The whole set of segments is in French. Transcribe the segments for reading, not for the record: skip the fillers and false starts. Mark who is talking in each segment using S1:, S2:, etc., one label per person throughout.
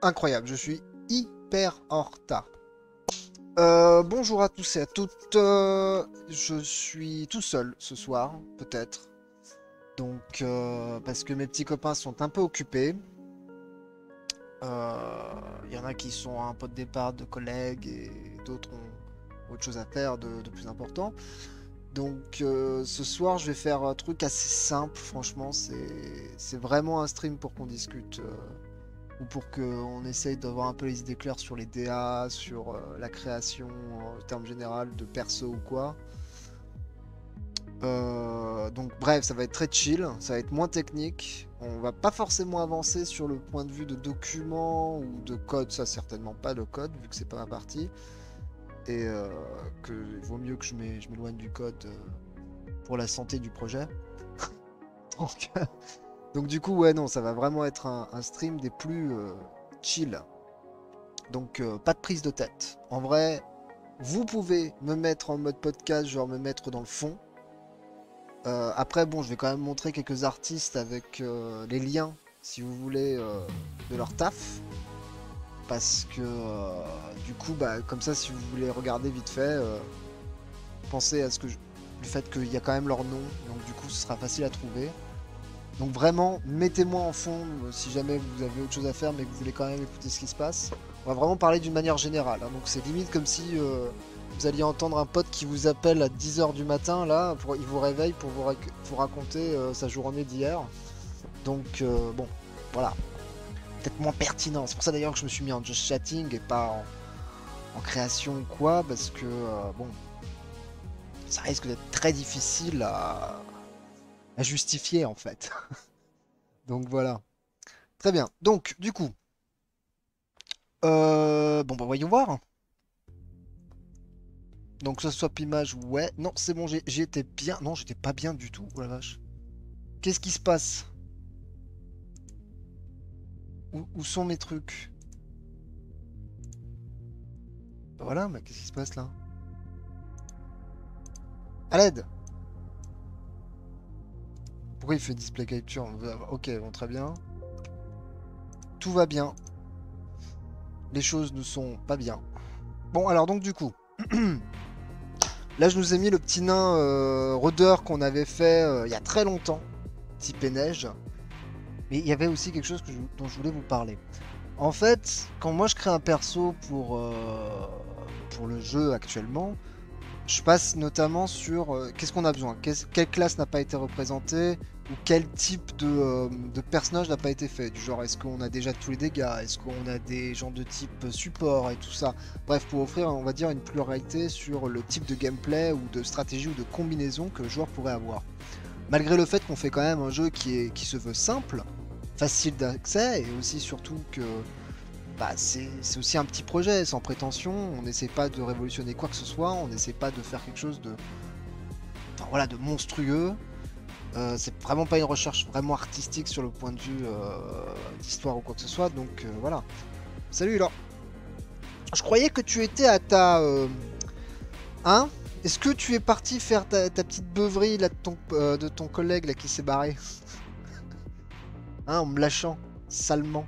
S1: Incroyable, je suis hyper en retard. Bonjour à tous et à toutes. Je suis tout seul ce soir, peut-être. Donc, parce que mes petits copains sont un peu occupés. Il y en a qui sont à un pot de départ de collègues et d'autres ont autre chose à faire de plus important. Donc, ce soir, je vais faire un truc assez simple, franchement. C'est vraiment un stream pour qu'on discute. Ou pour qu'on essaye d'avoir un peu les idées claires sur les DA, sur la création en termes général de perso ou quoi. Donc bref, ça va être très chill, ça va être moins technique. On va pas forcément avancer sur le point de vue de documents ou de code, ça certainement pas le code, vu que c'est pas ma partie. Et que il vaut mieux que je m'éloigne du code pour la santé du projet. Donc, donc du coup, ouais, non, ça va vraiment être un stream des plus chill. Donc pas de prise de tête. En vrai, vous pouvez me mettre en mode podcast, genre me mettre dans le fond. Après, bon, je vais quand même montrer quelques artistes avec les liens, si vous voulez, de leur taf. Parce que du coup, bah, comme ça, si vous voulez regarder vite fait, pensez à le fait qu'il y a quand même leur nom. Donc du coup, ce sera facile à trouver. Donc vraiment, mettez-moi en fond si jamais vous avez autre chose à faire mais que vous voulez quand même écouter ce qui se passe. On va vraiment parler d'une manière générale, hein. Donc c'est limite comme si vous alliez entendre un pote qui vous appelle à 10 h du matin, là, il vous réveille pour vous raconter sa journée d'hier. Donc bon, voilà. Peut-être moins pertinent. C'est pour ça d'ailleurs que je me suis mis en just chatting et pas en création ou quoi, parce que bon, ça risque d'être très difficile à justifier en fait. Donc voilà. Très bien. Donc, du coup, bon, bah voyons voir. Donc, que ce soit Pimage, ouais. Non, c'est bon, j'étais bien. Non, j'étais pas bien du tout. Oh la vache. Qu'est-ce qui se passe? Où sont mes trucs? Bah voilà, mais qu'est-ce qui se passe là? À l'aide! Pourquoi il fait display capture? Ok, bon, très bien. Tout va bien. Les choses ne sont pas bien. Bon, alors donc du coup. Là, je nous ai mis le petit nain rôdeur qu'on avait fait il y a très longtemps. Type neige. Mais il y avait aussi quelque chose dont je voulais vous parler. En fait, quand moi je crée un perso pour le jeu actuellement, je passe notamment sur qu'est-ce qu'on a besoin, quelle classe n'a pas été représentée, ou quel type de personnage n'a pas été fait. Du genre, est-ce qu'on a déjà tous les dégâts, est-ce qu'on a des gens de type support et tout ça. Bref, pour offrir, on va dire, une pluralité sur le type de gameplay ou de stratégie ou de combinaison que le joueur pourrait avoir. Malgré le fait qu'on fait quand même un jeu qui se veut simple, facile d'accès, et aussi surtout que bah, c'est aussi un petit projet, sans prétention, on n'essaie pas de révolutionner quoi que ce soit, on n'essaie pas de faire quelque chose enfin, voilà, de monstrueux. C'est vraiment pas une recherche vraiment artistique sur le point de vue d'histoire ou quoi que ce soit, donc voilà. Salut là. Je croyais que tu étais à ta... Hein? Est-ce que tu es parti faire ta petite beuverie là, de ton collègue là qui s'est barré? Hein, en me lâchant, salement.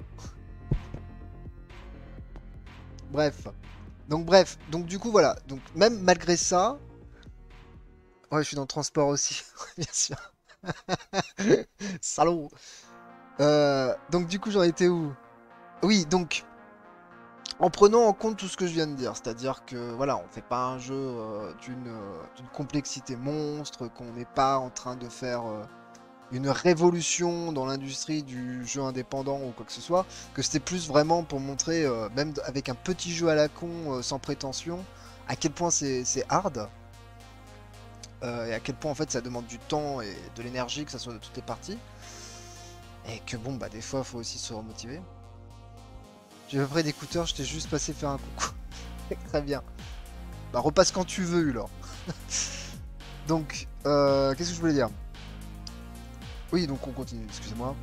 S1: Bref. Donc du coup voilà. Donc même malgré ça... Ouais, je suis dans le transport aussi, bien sûr. Salaud. Donc du coup j'en étais où? Oui, donc en prenant en compte tout ce que je viens de dire, c'est-à-dire que voilà, on fait pas un jeu d'une complexité monstre, qu'on n'est pas en train de faire une révolution dans l'industrie du jeu indépendant ou quoi que ce soit, que c'était plus vraiment pour montrer, même avec un petit jeu à la con, sans prétention, à quel point c'est hard, et à quel point en fait ça demande du temps et de l'énergie, que ça soit de toutes les parties, et que bon, bah des fois, il faut aussi se remotiver. J'ai à peu près d'écouteurs, je t'ai juste passé faire un coucou. Très bien. Bah repasse quand tu veux, Ulor. Donc, qu'est-ce que je voulais dire? Oui, donc on continue, excusez-moi.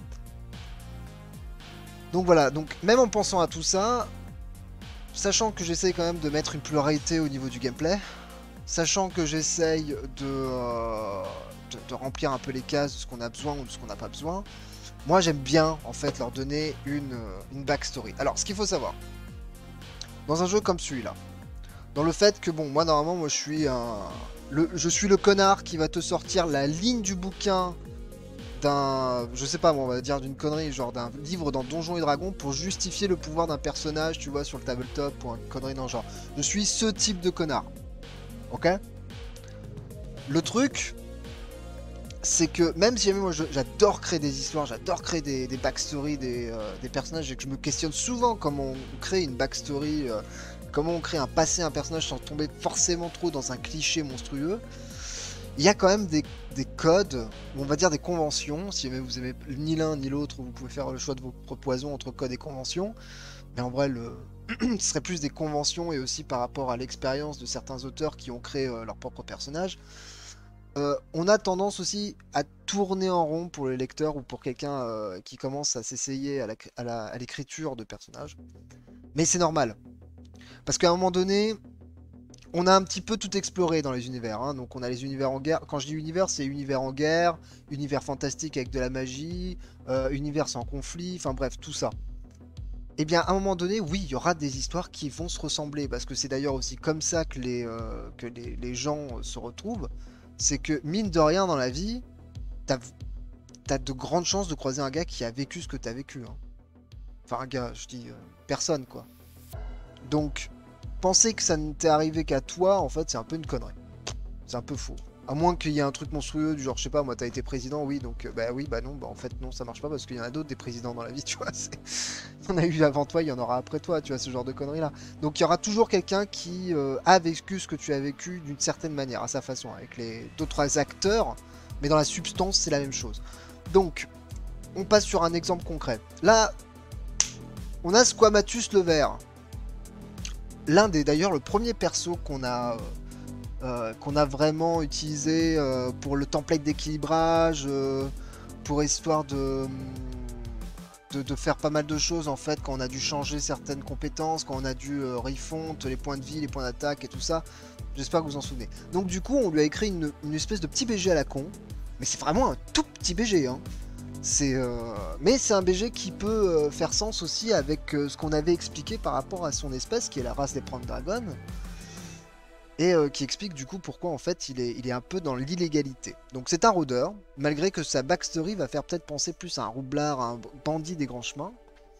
S1: Donc voilà, donc même en pensant à tout ça, sachant que j'essaye quand même de mettre une pluralité au niveau du gameplay, sachant que j'essaye de remplir un peu les cases de ce qu'on a besoin ou de ce qu'on n'a pas besoin, Moi, j'aime bien, en fait, leur donner une backstory. Alors, ce qu'il faut savoir, dans un jeu comme celui-là, dans le fait que, bon, moi, normalement, moi, je suis le connard qui va te sortir la ligne du bouquin d'un, je sais pas, moi, on va dire d'une connerie, genre d'un livre dans Donjons et Dragons pour justifier le pouvoir d'un personnage, tu vois, sur le tabletop ou une connerie dans le genre. Je suis ce type de connard. Ok? Le truc, c'est que même si jamais moi j'adore créer des histoires, j'adore créer des backstories des personnages et que je me questionne souvent comment on crée une backstory, comment on crée un passé à un personnage sans tomber forcément trop dans un cliché monstrueux, il y a quand même des codes, ou on va dire des conventions. Si jamais vous aimez ni l'un ni l'autre, vous pouvez faire le choix de votre poison entre code et convention. Mais en vrai, ce serait plus des conventions et aussi par rapport à l'expérience de certains auteurs qui ont créé leur propre personnage. On a tendance aussi à tourner en rond pour le lecteur ou pour quelqu'un qui commence à s'essayer à l'écriture de personnages. Mais c'est normal. Parce qu'à un moment donné, on a un petit peu tout exploré dans les univers. Hein. Donc on a les univers en guerre. Quand je dis univers, c'est univers en guerre, univers fantastique avec de la magie, univers sans conflit, enfin bref, tout ça. Eh bien, à un moment donné, oui, il y aura des histoires qui vont se ressembler, parce que c'est d'ailleurs aussi comme ça que les gens se retrouvent. C'est que, mine de rien, dans la vie, t'as, t'as de grandes chances de croiser un gars qui a vécu ce que t'as vécu. Hein. Enfin, un gars, je dis personne, quoi. Donc, penser que ça ne t'est arrivé qu'à toi, en fait, c'est un peu une connerie. C'est un peu faux. À moins qu'il y ait un truc monstrueux du genre, je sais pas, moi t'as été président, oui, donc bah oui, bah non, bah en fait non, ça marche pas parce qu'il y en a d'autres des présidents dans la vie, tu vois. On a eu avant toi, il y en aura après toi, tu vois, ce genre de conneries là. Donc il y aura toujours quelqu'un qui a vécu ce que tu as vécu d'une certaine manière, à sa façon, avec les d'autres acteurs, mais dans la substance, c'est la même chose. Donc, on passe sur un exemple concret. Là, on a Squamatus le Vert. L'un des, d'ailleurs, le premier perso qu'on a vraiment utilisé pour le template d'équilibrage, pour histoire de faire pas mal de choses en fait, quand on a dû changer certaines compétences, quand on a dû refont les points de vie, les points d'attaque et tout ça. J'espère que vous en souvenez. Donc du coup, on lui a écrit une espèce de petit BG à la con, mais c'est vraiment un tout petit BG. Hein. Mais c'est un BG qui peut faire sens aussi avec ce qu'on avait expliqué par rapport à son espèce, qui est la race des Prand Dragon et qui explique du coup pourquoi en fait il est un peu dans l'illégalité. Donc c'est un rôdeur, malgré que sa backstory va faire peut-être penser plus à un roublard, à un bandit des grands chemins.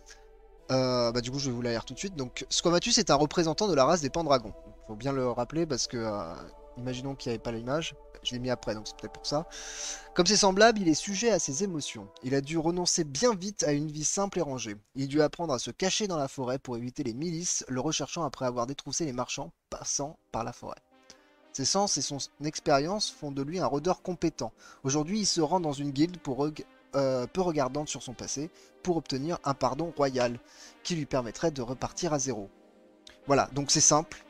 S1: Bah du coup je vais vous la lire tout de suite. Donc Squamatus est un représentant de la race des Pendragons. Faut bien le rappeler parce que imaginons qu'il n'y avait pas l'image. Je l'ai mis après donc c'est peut-être pour ça. Comme c'est semblable, il est sujet à ses émotions. Il a dû renoncer bien vite à une vie simple et rangée. Il dut apprendre à se cacher dans la forêt pour éviter les milices, le recherchant après avoir détroussé les marchands passant par la forêt. Ses sens et son expérience font de lui un rôdeur compétent. Aujourd'hui, il se rend dans une guilde peu regardante sur son passé pour obtenir un pardon royal qui lui permettrait de repartir à zéro. Voilà, donc c'est simple.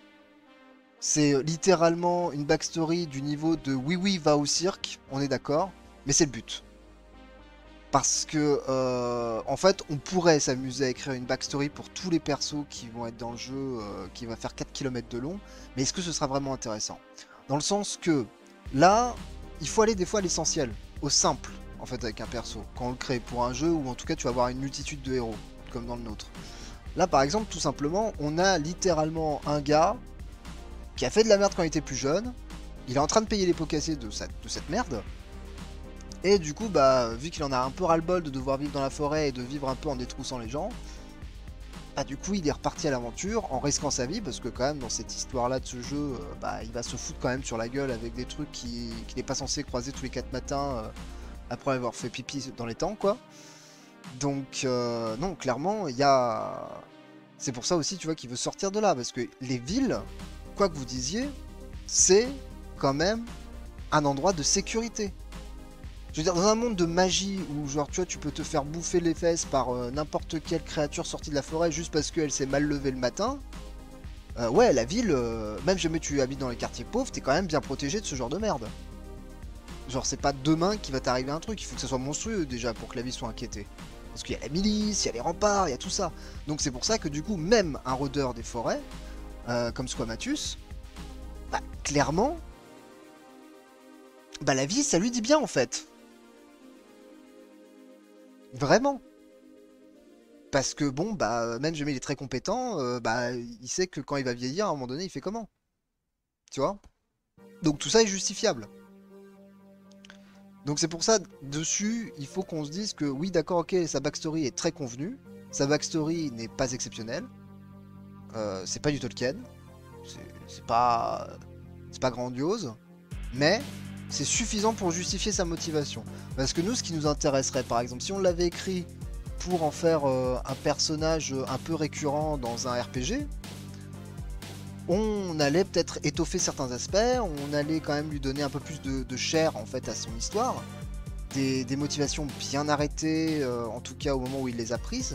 S1: C'est littéralement une backstory du niveau de Oui Oui va au cirque, on est d'accord, mais c'est le but. Parce que, en fait, on pourrait s'amuser à écrire une backstory pour tous les persos qui vont être dans le jeu, qui va faire 4 km de long, mais est-ce que ce sera vraiment intéressant? Dans le sens que, là, il faut aller des fois à l'essentiel, au simple, en fait, avec un perso, quand on le crée pour un jeu, ou en tout cas, tu vas avoir une multitude de héros, comme dans le nôtre. Là, par exemple, tout simplement, on a littéralement un gars qui a fait de la merde quand il était plus jeune, il est en train de payer les pots cassés de cette merde, et du coup, bah, vu qu'il en a un peu ras-le-bol de devoir vivre dans la forêt et de vivre un peu en détroussant les gens, bah du coup il est reparti à l'aventure en risquant sa vie, parce que quand même dans cette histoire-là de ce jeu, bah il va se foutre quand même sur la gueule avec des trucs qu'il n'est pas censé croiser tous les 4 matins après avoir fait pipi dans les temps, quoi. Donc non, clairement, il y a... C'est pour ça aussi, tu vois, qu'il veut sortir de là, parce que les villes, quoi que vous disiez, c'est quand même un endroit de sécurité. Je veux dire, dans un monde de magie où, genre, tu vois, tu peux te faire bouffer les fesses par n'importe quelle créature sortie de la forêt juste parce qu'elle s'est mal levée le matin, ouais, la ville, même jamais tu habites dans les quartiers pauvres, t'es quand même bien protégé de ce genre de merde. Genre, c'est pas demain qu'il va t'arriver un truc, il faut que ça soit monstrueux déjà pour que la ville soit inquiétée. Parce qu'il y a la milice, il y a les remparts, il y a tout ça. Donc c'est pour ça que du coup, même un rôdeur des forêts, comme Squamatus, bah, clairement, bah la vie, ça lui dit bien en fait. Vraiment. Parce que bon, bah, même Jamie il est très compétent, bah, il sait que quand il va vieillir, à un moment donné, il fait comment? Tu vois? Donc tout ça est justifiable. Donc c'est pour ça, dessus, il faut qu'on se dise que oui, d'accord, ok, sa backstory est très convenue, sa backstory n'est pas exceptionnelle, c'est pas du Tolkien, c'est c'est pas, c'est pas grandiose, mais c'est suffisant pour justifier sa motivation. Parce que nous, ce qui nous intéresserait, par exemple, si on l'avait écrit pour en faire un personnage un peu récurrent dans un RPG, on allait peut-être étoffer certains aspects, on allait quand même lui donner un peu plus de chair en fait à son histoire, des motivations bien arrêtées, en tout cas au moment où il les a prises,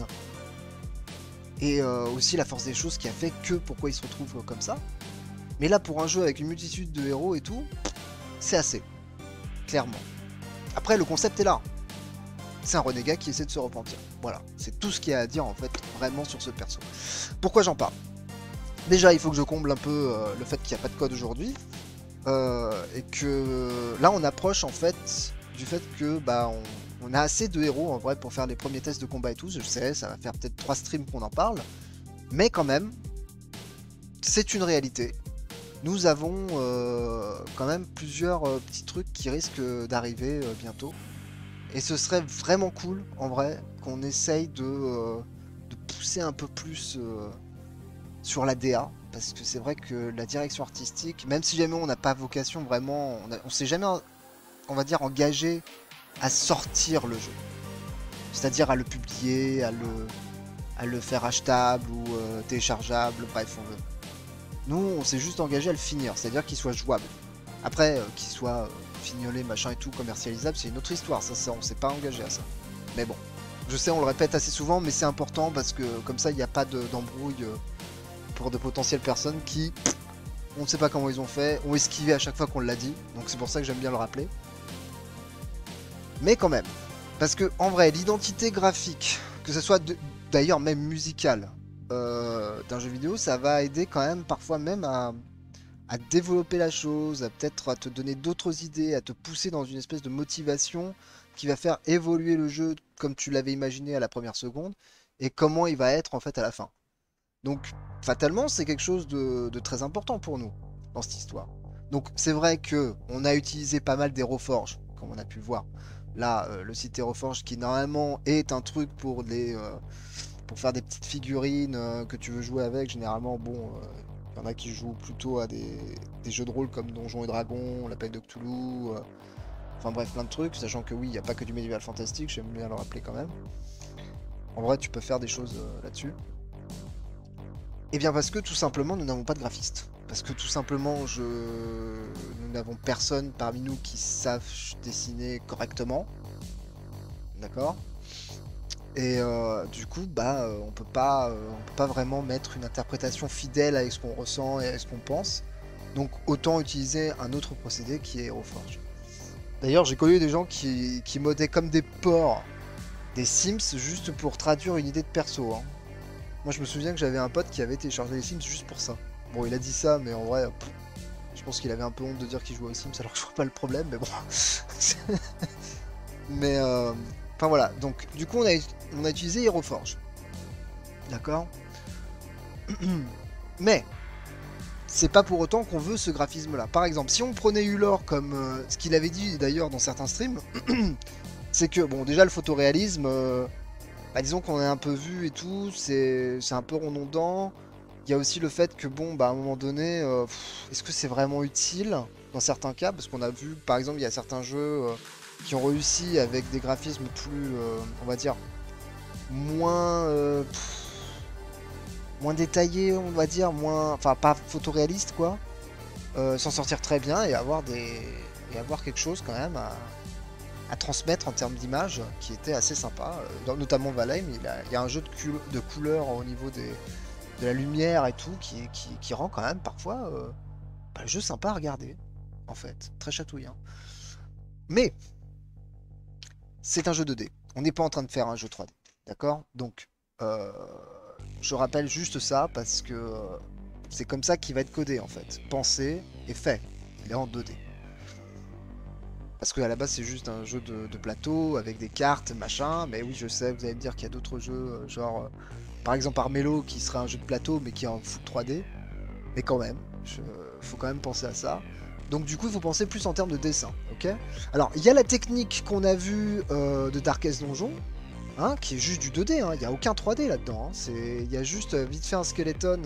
S1: et aussi la force des choses qui a fait que pourquoi il se retrouve comme ça. Mais là, pour un jeu avec une multitude de héros et tout, c'est assez, clairement. Après, le concept est là. C'est un renégat qui essaie de se repentir. Voilà, c'est tout ce qu'il y a à dire en fait, vraiment sur ce perso. Pourquoi j'en parle? Déjà, il faut que je comble un peu le fait qu'il n'y a pas de code aujourd'hui. Et que là, on approche en fait du fait que bah, on a assez de héros en vrai pour faire les premiers tests de combat et tout. Je sais, ça va faire peut-être 3 streams qu'on en parle. Mais quand même, c'est une réalité. Nous avons quand même plusieurs petits trucs qui risquent d'arriver bientôt. Et ce serait vraiment cool, en vrai, qu'on essaye de pousser un peu plus sur la DA. Parce que c'est vrai que la direction artistique, même si jamais on n'a pas vocation vraiment, on s'est jamais, on va dire, engagé à sortir le jeu. C'est-à-dire à le publier, à le faire achetable ou téléchargeable, bref, nous, on s'est juste engagé à le finir, c'est-à-dire qu'il soit jouable. Après, qu'il soit fignolé, machin et tout, commercialisable, c'est une autre histoire, ça on s'est pas engagé à ça. Mais bon, je sais, on le répète assez souvent, mais c'est important parce que comme ça, il n'y a pas d'embrouille pour de potentielles personnes qui, on ne sait pas comment ils ont fait, ont esquivé à chaque fois qu'on l'a dit, donc c'est pour ça que j'aime bien le rappeler. Mais quand même, parce que en vrai, l'identité graphique, que ce soit d'ailleurs même musicale, d'un jeu vidéo, ça va aider quand même parfois même à développer la chose, à peut-être à te donner d'autres idées, à te pousser dans une espèce de motivation qui va faire évoluer le jeu comme tu l'avais imaginé à la première seconde et comment il va être en fait à la fin. Donc fatalement, c'est quelque chose de très important pour nous dans cette histoire. Donc c'est vrai que on a utilisé pas mal d'Héroforge, comme on a pu le voir. Là, le site Héroforge qui normalement est un truc pour faire des petites figurines que tu veux jouer avec. Généralement, bon, il y en a qui jouent plutôt à des jeux de rôle comme Donjons et Dragons, l'Appel de Cthulhu, enfin bref, plein de trucs, sachant que oui, il n'y a pas que du médiéval fantastique, j'aime bien le rappeler quand même. En vrai, tu peux faire des choses là-dessus. Et bien parce que tout simplement, nous n'avons pas de graphiste. Parce que tout simplement, nous n'avons personne parmi nous qui savent dessiner correctement. D'accord? Et du coup, bah, on peut pas vraiment mettre une interprétation fidèle à ce qu'on ressent et à ce qu'on pense. Donc autant utiliser un autre procédé qui est HeroForge. D'ailleurs, j'ai connu des gens qui modaient comme des porcs des Sims juste pour traduire une idée de perso, hein. Moi, je me souviens que j'avais un pote qui avait téléchargé les Sims juste pour ça. Bon, il a dit ça, mais en vrai, je pense qu'il avait un peu honte de dire qu'il jouait aux Sims, alors que je vois pas le problème, mais bon. Mais, enfin voilà. Donc, du coup, on a utilisé HeroForge. D'accord? Mais, c'est pas pour autant qu'on veut ce graphisme-là. Par exemple, si on prenait Ulor comme ce qu'il avait dit d'ailleurs dans certains streams, c'est que, bon, déjà le photoréalisme, bah, disons qu'on a un peu vu et tout, c'est un peu redondant. Il y a aussi le fait que, bon, bah, à un moment donné, est-ce que c'est vraiment utile dans certains cas? Parce qu'on a vu, par exemple, il y a certains jeux qui ont réussi avec des graphismes plus, on va dire, moins, moins détaillés, on va dire, moins, enfin, pas photoréaliste, quoi. S'en sortir très bien et avoir quelque chose quand même à transmettre en termes d'image qui était assez sympa. Notamment Valheim, il y a un jeu de couleurs au niveau de la lumière et tout qui rend quand même parfois bah, le jeu sympa à regarder, en fait, très chatouillant. Mais c'est un jeu 2D. On n'est pas en train de faire un jeu 3D, d'accord? Donc, euh, je rappelle juste ça parce que c'est comme ça qu'il va être codé en fait. Pensé et fait. Il est en 2D. Parce qu'à la base, c'est juste un jeu de plateau avec des cartes, machin. Mais oui, je sais, vous allez me dire qu'il y a d'autres jeux, par exemple Armello, qui serait un jeu de plateau, mais qui est en full 3D. Mais quand même, faut quand même penser à ça. Donc du coup, il faut penser plus en termes de dessin, ok? Alors, il y a la technique qu'on a vue de Darkest Donjon, hein, qui est juste du 2D, hein. Il n'y a aucun 3D là-dedans, hein. Il y a juste vite fait un skeleton.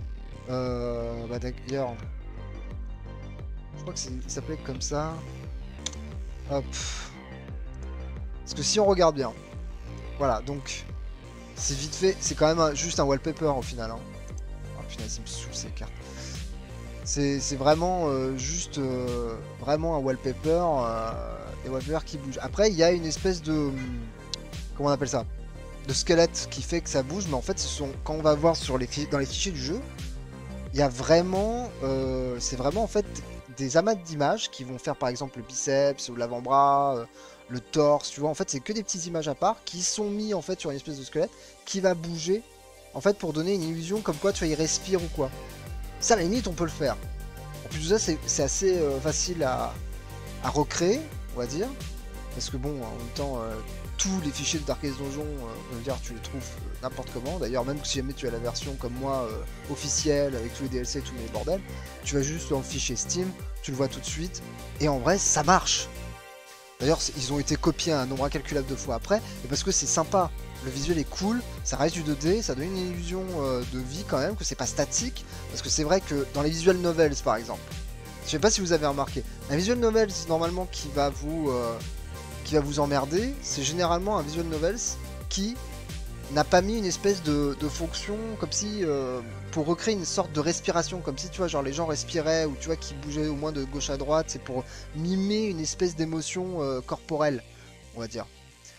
S1: Bah d'ailleurs, je crois que il s'appelait comme ça. Hop. Parce que si on regarde bien, voilà, donc c'est vite fait, c'est quand même juste un wallpaper au final, hein. Oh putain, il me saoule ces cartes. C'est vraiment juste vraiment un wallpaper, des wallpapers qui bougent. Après, il y a une espèce de comment on appelle ça? De squelette qui fait que ça bouge, mais en fait, quand on va voir sur dans les fichiers du jeu, il y a vraiment, c'est vraiment en fait des amas d'images qui vont faire par exemple le biceps ou l'avant-bras, le torse, tu vois. En fait, c'est que des petites images à part qui sont mis en fait sur une espèce de squelette qui va bouger, en fait, pour donner une illusion comme quoi tu vois, il respire ou quoi. Ça, à la limite, on peut le faire. En plus de ça, c'est assez facile à recréer, on va dire. Parce que bon, en même temps, tous les fichiers de Darkest Donjon, on va dire, tu les trouves n'importe comment. D'ailleurs, même si jamais tu as la version comme moi, officielle, avec tous les DLC et tous les bordels, tu vas juste dans le fichier Steam, tu le vois tout de suite. Et en vrai, ça marche. D'ailleurs, ils ont été copiés un nombre incalculable de fois après, et parce que c'est sympa. Le visuel est cool, ça reste du 2D, ça donne une illusion de vie quand même, que c'est pas statique. Parce que c'est vrai que dans les visual novels, par exemple, je sais pas si vous avez remarqué, un visual novel normalement qui va vous emmerder, c'est généralement un visual novels qui n'a pas mis une espèce de fonction comme si pour recréer une sorte de respiration, comme si tu vois genre les gens respiraient ou tu vois qui bougeaient au moins de gauche à droite, c'est pour mimer une espèce d'émotion corporelle, on va dire.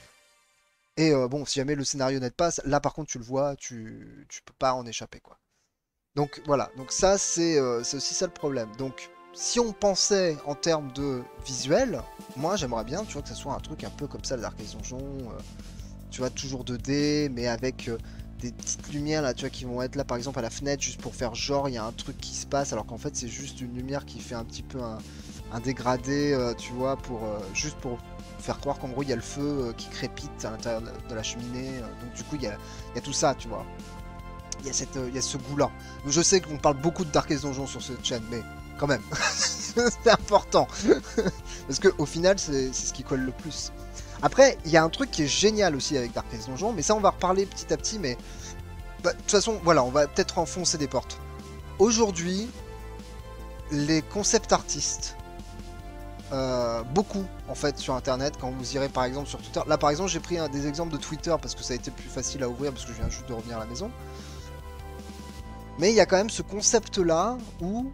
S1: Et bon, si jamais le scénario n'aide pas, là par contre tu le vois, tu peux pas en échapper quoi. Donc voilà, donc ça c'est aussi ça le problème. Donc si on pensait en termes de visuel, moi j'aimerais bien tu vois que ça soit un truc un peu comme ça, le Darkest Donjon, tu vois toujours 2D mais avec des petites lumières là, tu vois qui vont être là par exemple à la fenêtre juste pour faire genre il y a un truc qui se passe alors qu'en fait c'est juste une lumière qui fait un petit peu un dégradé, tu vois, juste pour faire croire qu'en gros il y a le feu qui crépite à l'intérieur de la cheminée, donc du coup il y a tout ça, tu vois. Il y a ce goût-là. Je sais qu'on parle beaucoup de Darkest Donjon sur cette chaîne, mais quand même, c'est important. Parce qu'au final, c'est ce qui colle le plus. Après, il y a un truc qui est génial aussi avec Darkest Donjon, mais ça on va reparler petit à petit, mais bah, de toute façon, voilà, on va peut-être enfoncer des portes. Aujourd'hui, les concept artistes, beaucoup en fait sur internet, quand vous irez par exemple sur Twitter, là par exemple j'ai pris des exemples de Twitter parce que ça a été plus facile à ouvrir parce que je viens juste de revenir à la maison. Mais il y a quand même ce concept-là où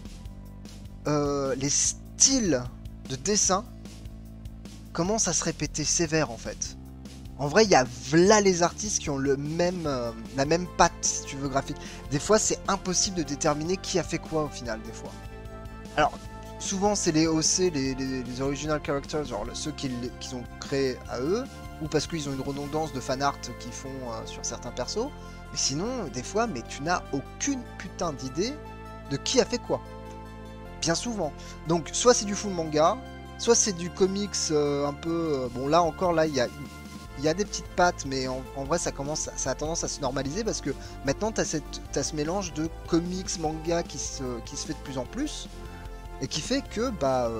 S1: les styles de dessin commencent à se répéter sévère en fait. En vrai, il y a là les artistes qui ont la même patte, si tu veux, graphique. Des fois, c'est impossible de déterminer qui a fait quoi au final, des fois. Alors, souvent, c'est les OC, les original characters, genre ceux qu'ils ont créés à eux, ou parce qu'ils ont une redondance de fanart qu'ils font sur certains persos. Mais sinon, des fois, mais tu n'as aucune putain d'idée de qui a fait quoi. Bien souvent. Donc, soit c'est du full manga, soit c'est du comics un peu... bon, là encore, là, il y a des petites pattes, mais en vrai, ça a tendance à se normaliser parce que maintenant, t'as ce mélange de comics, manga qui se fait de plus en plus et qui fait que, bah...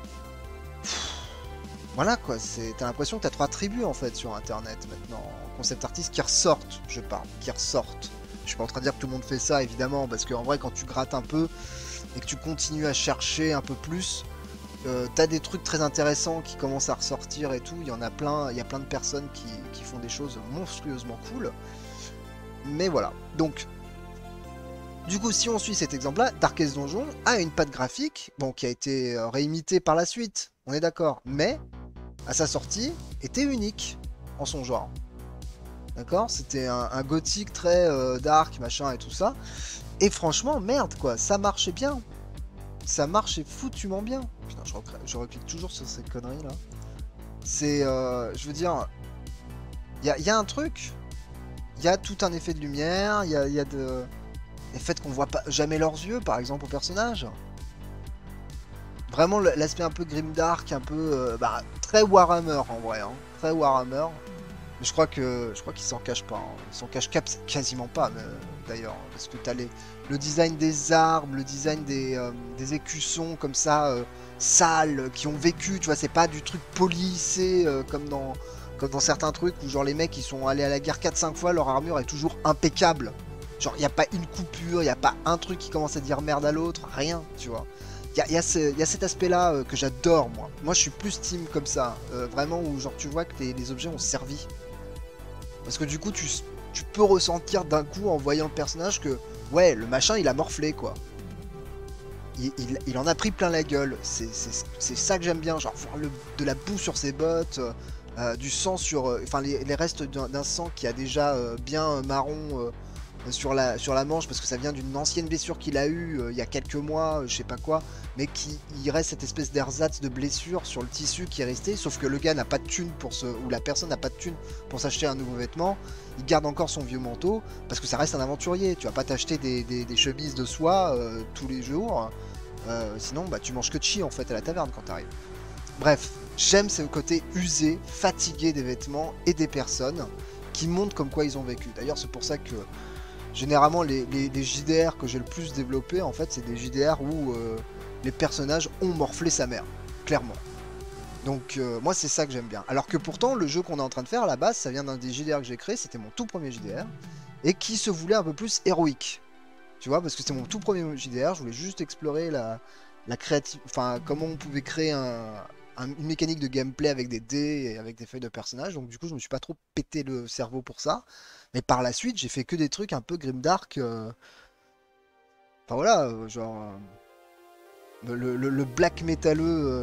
S1: voilà quoi, t'as l'impression que t'as 3 tribus en fait sur internet maintenant, concept artistes qui ressortent, je parle, qui ressortent. Je suis pas en train de dire que tout le monde fait ça évidemment, parce qu'en vrai quand tu grattes un peu et que tu continues à chercher un peu plus, t'as des trucs très intéressants qui commencent à ressortir et tout, il y en a plein, il y a plein de personnes qui font des choses monstrueusement cool. Mais voilà, donc du coup si on suit cet exemple là, Darkest Donjon a une patte graphique, bon qui a été réimitée par la suite, on est d'accord, mais à sa sortie, était unique en son genre. D'accord? C'était un gothique très dark, machin et tout ça. Et franchement, merde quoi, ça marchait bien. Ça marchait foutument bien. Putain, je reclique toujours sur ces conneries là. C'est, je veux dire, il y a un truc. Il y a tout un effet de lumière, il y a les faits qu'on voit pas jamais leurs yeux, par exemple, au personnage. Vraiment l'aspect un peu grimdark, un peu bah, très Warhammer en vrai, hein, très Warhammer. Mais je crois qu'ils s'en cachent pas, hein. Ils s'en cachent quasiment pas d'ailleurs, hein, parce que t'as le design des armes, le design des écussons comme ça, sales, qui ont vécu, tu vois, c'est pas du truc polissé comme dans certains trucs où genre les mecs ils sont allés à la guerre 4-5 fois, leur armure est toujours impeccable. Genre il n'y a pas une coupure, il n'y a pas un truc qui commence à dire merde à l'autre, rien, tu vois. Il y a cet aspect-là que j'adore, moi. Moi, je suis plus team comme ça. Vraiment, où genre tu vois que les objets ont servi. Parce que du coup, tu peux ressentir d'un coup en voyant le personnage que, ouais, le machin, il a morflé, quoi. Il en a pris plein la gueule. C'est ça que j'aime bien. Genre, voir de la boue sur ses bottes, du sang sur... Enfin, les restes d'un sang qui a déjà bien marron sur la manche, parce que ça vient d'une ancienne blessure qu'il a eue il y a quelques mois, je sais pas quoi, mais il reste cette espèce d'ersatz de blessure sur le tissu qui est resté, sauf que le gars n'a pas de thune ou la personne n'a pas de thune pour s'acheter un nouveau vêtement, il garde encore son vieux manteau, parce que ça reste un aventurier, tu vas pas t'acheter des chemises de soie tous les jours, sinon bah tu manges que de chi en fait à la taverne quand t'arrives. Bref, j'aime ce côté usé, fatigué des vêtements et des personnes qui montrent comme quoi ils ont vécu. D'ailleurs c'est pour ça que généralement, les JDR que j'ai le plus développé, en fait, c'est des JDR où les personnages ont morflé sa mère, clairement. Donc, moi, c'est ça que j'aime bien. Alors que pourtant, le jeu qu'on est en train de faire, à la base, ça vient d'un des JDR que j'ai créé, c'était mon tout premier JDR, et qui se voulait un peu plus héroïque. Tu vois, parce que c'était mon tout premier JDR, je voulais juste explorer la créative... Enfin, comment on pouvait créer une mécanique de gameplay avec des dés et avec des feuilles de personnages. Donc du coup, je me suis pas trop pété le cerveau pour ça. Mais par la suite, j'ai fait que des trucs un peu grimdark. Enfin voilà, genre le black métalleux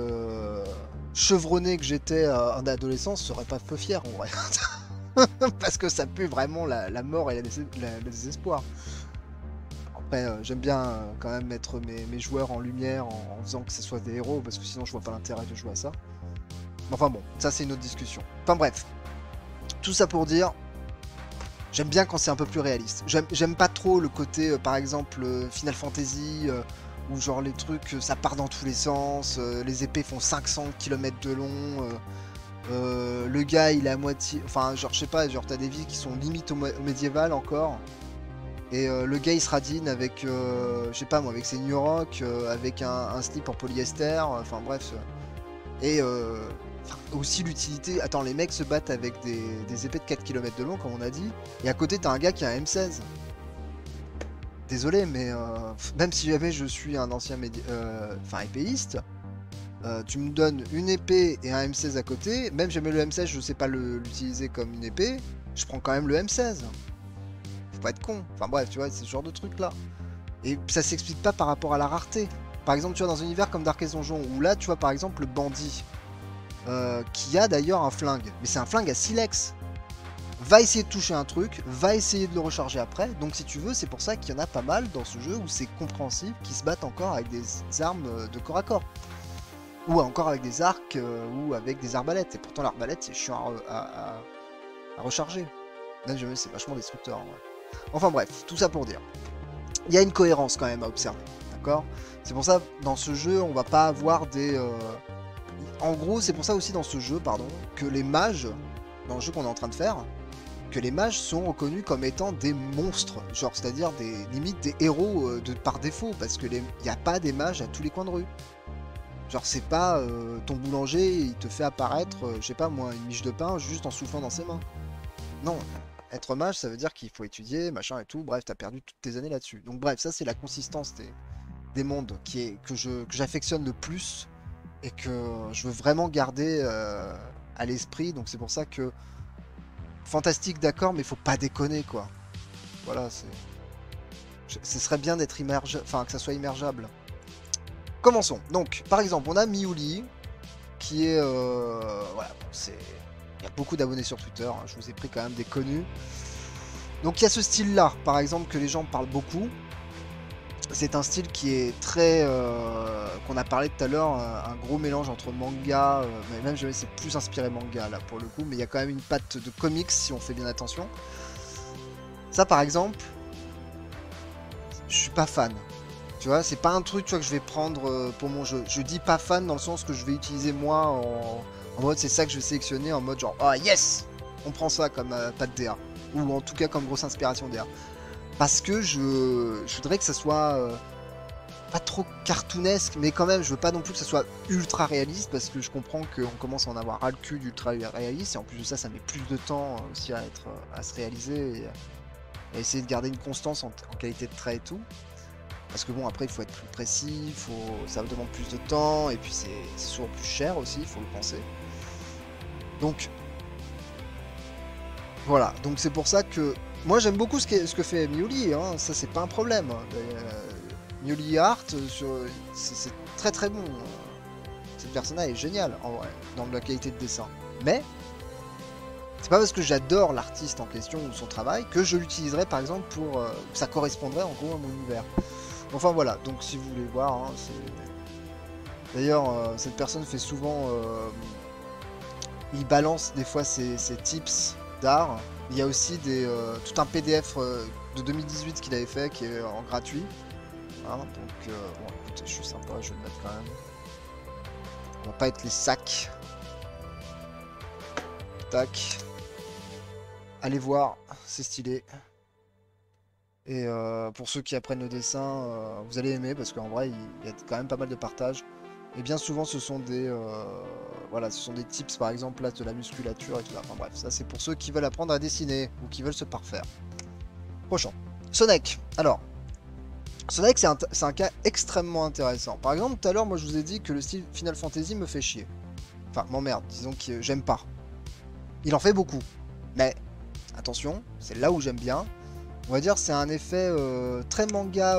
S1: chevronné que j'étais en adolescence serait pas peu fier en vrai. Parce que ça pue vraiment la mort et le désespoir. Après, j'aime bien quand même mettre mes joueurs en lumière en faisant que ce soit des héros, parce que sinon je vois pas l'intérêt de jouer à ça. Enfin bon, ça c'est une autre discussion. Enfin bref, tout ça pour dire, j'aime bien quand c'est un peu plus réaliste. J'aime pas trop le côté, par exemple, Final Fantasy, où genre les trucs, ça part dans tous les sens, les épées font 500 km de long, le gars il est à moitié... Enfin, genre je sais pas, genre t'as des vies qui sont limite au médiéval encore. Et le gars il se radine avec, je sais pas moi, avec ses New Rock, avec un slip en polyester, enfin bref. Et aussi l'utilité, attends, les mecs se battent avec des épées de 4 km de long comme on a dit, et à côté t'as un gars qui a un M16. Désolé, mais même si jamais je suis un ancien épéiste, tu me donnes une épée et un M16 à côté, même jamais le M16 je sais pas l'utiliser comme une épée, je prends quand même le M16. Faut pas être con. Enfin bref, tu vois, c'est ce genre de truc là. Et ça s'explique pas par rapport à la rareté. Par exemple, tu vois, dans un univers comme Darkest Donjon, où là, tu vois, par exemple, le bandit, qui a d'ailleurs un flingue, mais c'est un flingue à silex, va essayer de toucher un truc, va essayer de le recharger après. Donc, si tu veux, c'est pour ça qu'il y en a pas mal dans ce jeu où c'est compréhensible, qui se battent encore avec des armes de corps à corps. Ou encore avec des arcs, ou avec des arbalètes. Et pourtant, l'arbalète, c'est chiant à recharger. Même jamais, c'est vachement destructeur, en vrai. Enfin bref, tout ça pour dire. Il y a une cohérence quand même à observer, d'accord? C'est pour ça, dans ce jeu, on va pas avoir des... En gros, c'est pour ça aussi dans ce jeu, pardon, que les mages, dans le jeu qu'on est en train de faire, que les mages sont reconnus comme étant des monstres, genre, c'est-à-dire limite des héros par défaut, parce que il n'y a pas des mages à tous les coins de rue. Genre, c'est pas ton boulanger, il te fait apparaître, je sais pas moi, une miche de pain juste en soufflant dans ses mains. Non, être mage, ça veut dire qu'il faut étudier, machin et tout. Bref, t'as perdu toutes tes années là-dessus. Donc bref, ça c'est la consistance des mondes que j'affectionne le plus et que je veux vraiment garder à l'esprit. Donc c'est pour ça que fantastique, d'accord, mais faut pas déconner quoi. Voilà, ce serait bien d'être enfin que ça soit immergeable. Commençons. Donc, par exemple, on a Miouli qui est voilà, c'est... Il y a beaucoup d'abonnés sur Twitter, hein, je vous ai pris quand même des connus. Donc il y a ce style-là, par exemple, que les gens parlent beaucoup. C'est un style qui est très... qu'on a parlé tout à l'heure, un gros mélange entre manga, mais même je vais c'est plus inspiré manga là pour le coup, mais il y a quand même une patte de comics si on fait bien attention. Ça par exemple, je suis pas fan. Tu vois, c'est pas un truc, tu vois, que je vais prendre pour mon jeu. Je dis pas fan dans le sens que je vais utiliser moi en mode c'est ça que je vais sélectionner en mode genre oh yes, on prend ça comme pas de DA ou en tout cas comme grosse inspiration DA. Parce que je voudrais que ça soit pas trop cartoonesque, mais quand même, je veux pas non plus que ça soit ultra réaliste parce que je comprends qu'on commence à en avoir ras le cul d'ultra réaliste et en plus de ça, ça met plus de temps aussi à se réaliser et à essayer de garder une constance en qualité de trait et tout. Parce que bon, après, il faut être plus précis, ça demande plus de temps, et puis c'est souvent plus cher aussi, il faut le penser. Donc, voilà. Donc c'est pour ça que... Moi, j'aime beaucoup ce que fait Mully, hein. Ça, c'est pas un problème. Mully Art, c'est très très bon. Cette personne-là est géniale, en vrai, dans la qualité de dessin. Mais, c'est pas parce que j'adore l'artiste en question ou son travail que je l'utiliserais, par exemple, pour... ça correspondrait en gros à mon univers. Enfin voilà, donc si vous voulez voir, hein, d'ailleurs cette personne fait souvent, il balance des fois ses tips d'art. Il y a aussi tout un PDF de 2018 qu'il avait fait qui est en gratuit. Hein, donc bon, écoutez, je suis sympa, je vais le mettre quand même. On va pas être les sacs. Tac. Allez voir, c'est stylé. Et pour ceux qui apprennent le dessin, vous allez aimer parce qu'en vrai, il y a quand même pas mal de partage. Et bien souvent, ce sont des voilà, ce sont des tips, par exemple, là, de la musculature et tout ça. Enfin bref, ça c'est pour ceux qui veulent apprendre à dessiner ou qui veulent se parfaire. Prochain. Sonic. Alors, Sonic, c'est un cas extrêmement intéressant. Par exemple, tout à l'heure, moi, je vous ai dit que le style Final Fantasy me fait chier. Enfin, m'emmerde. Disons que j'aime pas. Il en fait beaucoup. Mais, attention, c'est là où j'aime bien. On va dire c'est un effet très manga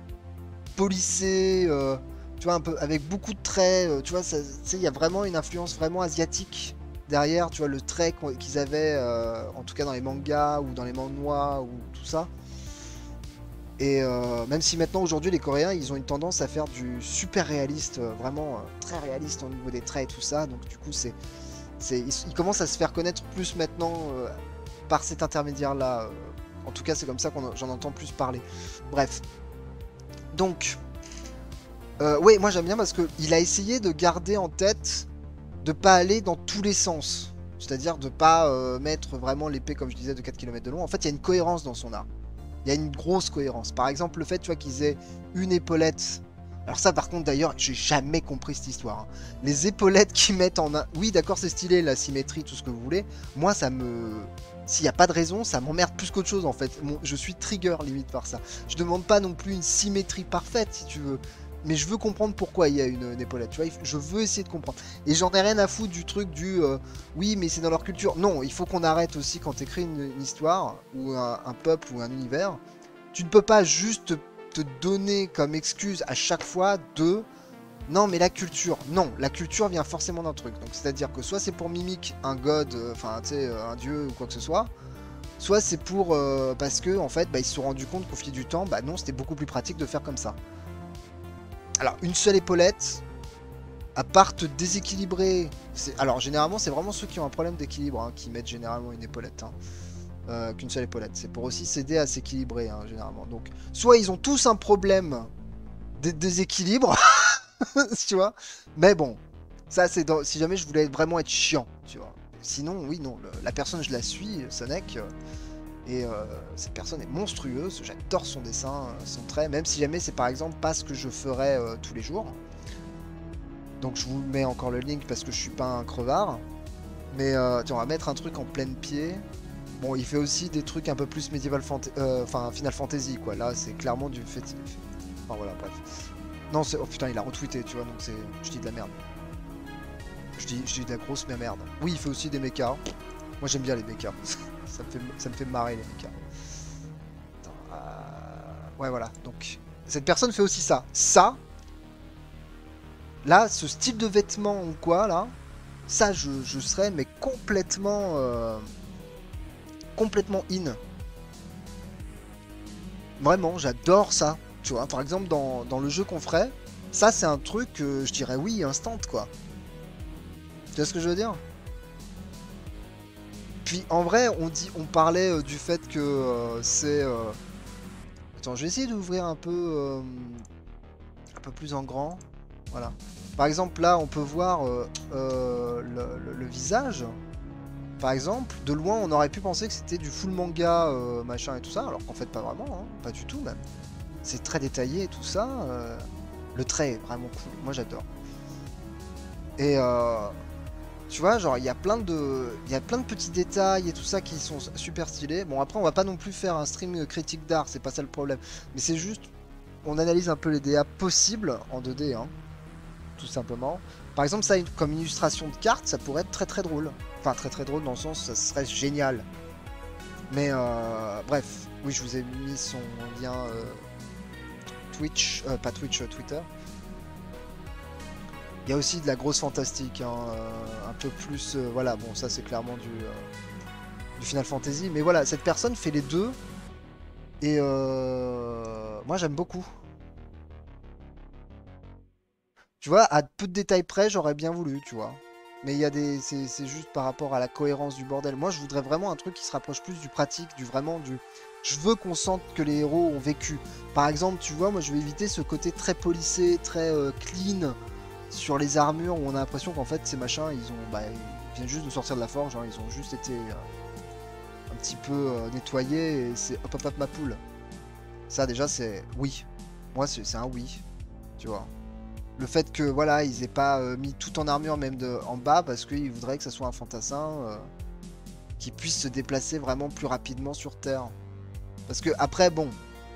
S1: polissé, tu vois, un peu avec beaucoup de traits, tu vois, il y a vraiment une influence vraiment asiatique derrière, tu vois, le trait qu'ils avaient, en tout cas dans les mangas ou dans les manhwas ou tout ça. Et même si maintenant aujourd'hui les Coréens ils ont une tendance à faire du super réaliste, vraiment très réaliste au niveau des traits et tout ça, donc du coup ils commencent à se faire connaître plus maintenant par cet intermédiaire là. En tout cas, c'est comme ça que j'en entends plus parler. Bref. Donc, oui, moi j'aime bien parce qu'il a essayé de garder en tête de pas aller dans tous les sens. C'est-à-dire de pas mettre vraiment l'épée, comme je disais, de 4 km de long. En fait, il y a une cohérence dans son art. Il y a une grosse cohérence. Par exemple, le fait, tu vois, qu'ils aient une épaulette. Alors ça, par contre, d'ailleurs, j'ai jamais compris cette histoire. Hein. Les épaulettes qu'ils mettent en un... Oui, d'accord, c'est stylé, la symétrie, tout ce que vous voulez. Moi, ça me... S'il n'y a pas de raison, ça m'emmerde plus qu'autre chose, en fait. Je suis trigger, limite, par ça. Je demande pas non plus une symétrie parfaite, si tu veux. Mais je veux comprendre pourquoi il y a une épaulette, tu vois. Je veux essayer de comprendre. Et j'en ai rien à foutre du truc du... oui, mais c'est dans leur culture. Non, il faut qu'on arrête aussi, quand tu écris une histoire, ou un peuple, ou un univers, tu ne peux pas juste te donner comme excuse à chaque fois de non mais la culture, non, la culture vient forcément d'un truc, donc c'est à dire que soit c'est pour mimique un god, enfin tu sais un dieu ou quoi que ce soit c'est pour parce que en fait bah, ils se sont rendus compte qu'au fil du temps bah non c'était beaucoup plus pratique de faire comme ça. Alors une seule épaulette à part te déséquilibrer, alors généralement c'est vraiment ceux qui ont un problème d'équilibre hein, qui mettent généralement une épaulette hein. Qu'une seule épaulette. C'est pour aussi s'aider à s'équilibrer, hein, généralement. Donc, soit ils ont tous un problème de déséquilibre, tu vois. Mais bon, ça c'est si jamais je voulais vraiment être chiant, tu vois. Sinon, oui, non, la personne je la suis, Sonic, et cette personne est monstrueuse. J'adore son dessin, son trait, même si jamais c'est par exemple pas ce que je ferais tous les jours. Donc je vous mets encore le link parce que je suis pas un crevard. Mais tiens, on va mettre un truc en pleine pied. Bon, il fait aussi des trucs un peu plus médiéval enfin Final Fantasy quoi. Là, c'est clairement du fait. Enfin voilà, bref. Non, c'est oh putain, il a retweeté, tu vois, donc c'est je dis de la merde. Je dis de la grosse merde. Oui, il fait aussi des mechas. Moi, j'aime bien les mechas. ça me fait marrer les mechas. Attends, ouais, voilà. Donc cette personne fait aussi ça. Ça là, ce style de vêtements ou quoi là, ça je serais mais complètement complètement in. Vraiment, j'adore ça. Tu vois, par exemple, dans le jeu qu'on ferait, ça, c'est un truc que je dirais oui, instant, quoi. Tu vois ce que je veux dire? Puis, en vrai, on parlait du fait que c'est... Attends, je vais essayer d'ouvrir un peu peu plus en grand. Voilà. Par exemple, là, on peut voir le visage. Par exemple, de loin, on aurait pu penser que c'était du full manga, machin et tout ça, alors qu'en fait, pas vraiment, hein, pas du tout même. C'est très détaillé et tout ça. Le trait est vraiment cool. Moi, j'adore. Et tu vois, genre, il y a plein de petits détails et tout ça qui sont super stylés. Bon, après, on va pas non plus faire un stream critique d'art, c'est pas ça le problème. Mais c'est juste, on analyse un peu les DA possibles en 2D, hein, tout simplement. Par exemple, ça, comme illustration de carte, ça pourrait être très très drôle. Enfin, très très drôle dans le sens, ça serait génial. Mais bref, oui, je vous ai mis son lien Twitch, pas Twitch, Twitter. Il y a aussi de la grosse fantastique, hein, un peu plus. Voilà, bon, ça c'est clairement du Final Fantasy. Mais voilà, cette personne fait les deux. Et moi j'aime beaucoup. Tu vois, à peu de détails près, j'aurais bien voulu, tu vois. Mais il y a des. C'est juste par rapport à la cohérence du bordel. Moi je voudrais vraiment un truc qui se rapproche plus du pratique, du vraiment du. Je veux qu'on sente que les héros ont vécu. Par exemple, tu vois, moi je vais éviter ce côté très policé, très clean sur les armures où on a l'impression qu'en fait ces machins ils viennent juste de sortir de la forge, hein, ils ont juste été un petit peu nettoyés et c'est hop hop hop ma poule. Ça déjà c'est oui. Moi c'est un oui, tu vois. Le fait que voilà ils aient pas mis tout en armure même en bas parce qu'ils voudraient que ça soit un fantassin qui puisse se déplacer vraiment plus rapidement sur Terre. Parce que après bon,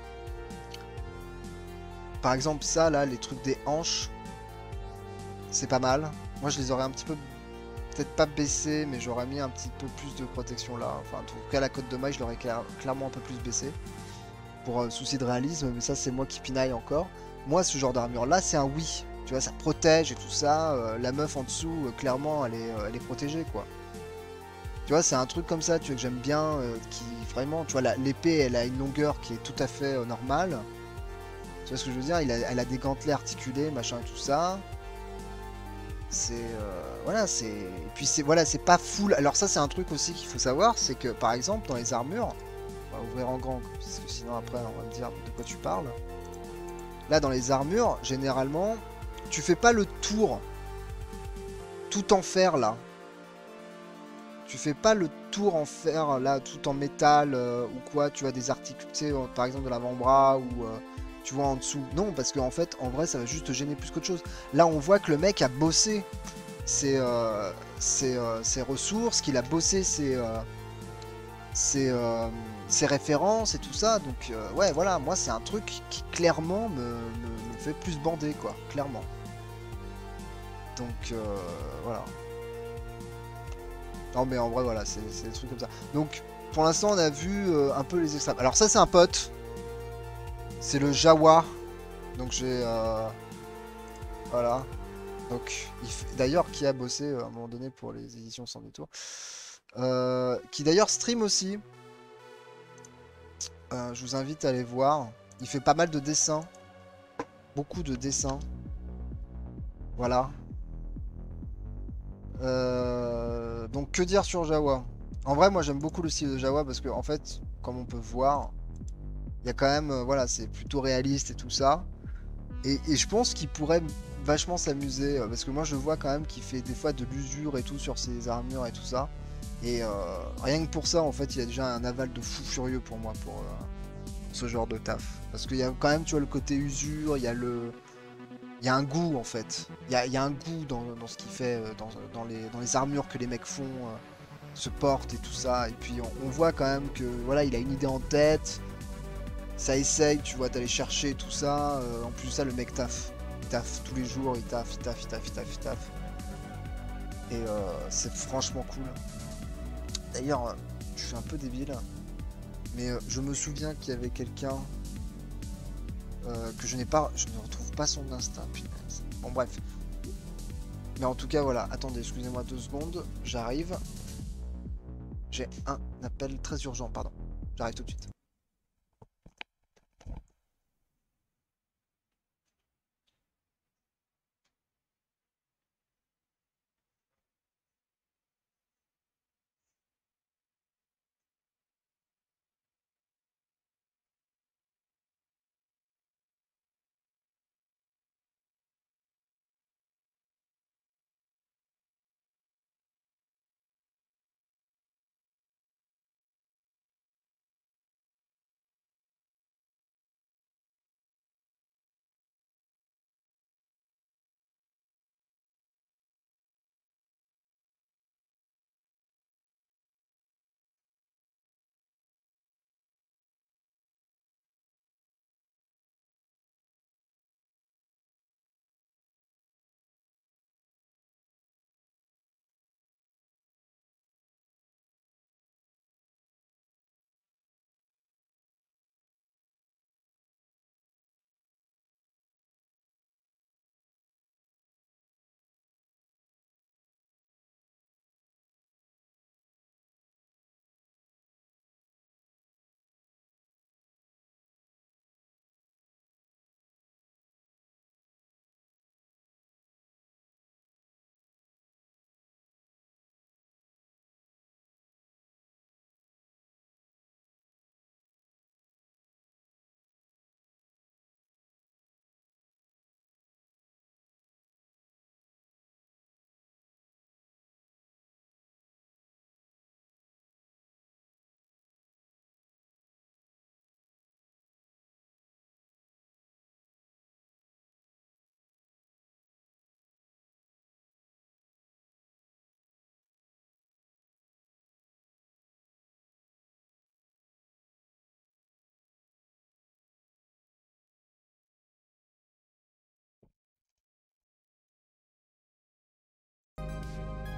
S1: par exemple ça là, les trucs des hanches, c'est pas mal. Moi je les aurais un petit peu peut-être pas baissé, mais j'aurais mis un petit peu plus de protection là. Enfin, en tout cas, la cote de maille, je l'aurais clairement un peu plus baissé. Pour souci de réalisme, mais ça, c'est moi qui pinaille encore. Moi, ce genre d'armure là, c'est un oui. Tu vois, ça protège et tout ça. La meuf en dessous, clairement, elle est protégée, quoi. Tu vois, c'est un truc comme ça, tu vois, que j'aime bien, qui vraiment, tu vois, l'épée, elle a une longueur qui est tout à fait normale. Tu vois ce que je veux dire? Elle a des gantelets articulés, machin et tout ça. C'est voilà, c'est et puis c'est voilà, c'est pas full. Alors ça c'est un truc aussi qu'il faut savoir, c'est que par exemple dans les armures, on va ouvrir en grand parce que sinon après on va me dire de quoi tu parles. Là dans les armures, généralement, tu fais pas le tour tout en fer là. Tu fais pas le tour en fer là, tout en métal ou quoi, tu as des articles, tu sais, par exemple de l'avant-bras ou tu vois en dessous. Non, parce qu'en fait, en vrai, ça va juste te gêner plus qu'autre chose. Là, on voit que le mec a bossé ses ressources, qu'il a bossé ses, euh, ses références et tout ça. Donc, ouais, voilà, moi, c'est un truc qui clairement me fait plus bander, quoi, clairement. Donc, voilà. Non, mais en vrai, voilà, c'est des trucs comme ça. Donc, pour l'instant, on a vu un peu les extrêmes. Alors, ça, c'est un pote. C'est le Jawa. Donc, j'ai. Voilà. Donc, d'ailleurs, qui a bossé à un moment donné pour les éditions Sans Détour. Qui d'ailleurs stream aussi. Je vous invite à aller voir. Il fait pas mal de dessins. Beaucoup de dessins. Voilà. Donc que dire sur Jawa? En vrai, moi j'aime beaucoup le style de Jawa parce que en fait, comme on peut voir, il y a quand même, voilà, c'est plutôt réaliste et tout ça. Et je pense qu'il pourrait vachement s'amuser parce que moi je vois quand même qu'il fait des fois de l'usure et tout sur ses armures et tout ça. Et rien que pour ça, en fait, il y a déjà un aval de fou furieux pour moi pour ce genre de taf. Parce qu'il y a quand même, tu vois, le côté usure, il y a un goût en fait. Il y a un goût dans ce qu'il fait, dans les armures que les mecs font, se portent et tout ça. Et puis on voit quand même que voilà, il a une idée en tête. Ça essaye, tu vois, d'aller chercher tout ça. En plus de ça, le mec taffe. Il taffe tous les jours, il taffe, il taffe, il taffe, il taffe, il taffe. Et c'est franchement cool. D'ailleurs, je suis un peu débile, mais je me souviens qu'il y avait quelqu'un que je n'ai pas, je ne retrouve pas son Insta, punaise. Bon bref. Mais en tout cas voilà, attendez, excusez-moi 2 secondes, j'arrive. J'ai un appel très urgent, pardon. J'arrive tout de suite.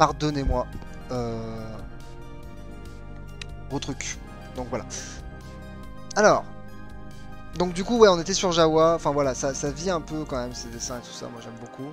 S1: Pardonnez-moi. Gros truc. Donc voilà. Alors. Donc du coup, ouais, on était sur Jawa. Enfin voilà, ça vit un peu quand même, ces dessins et tout ça. Moi, j'aime beaucoup.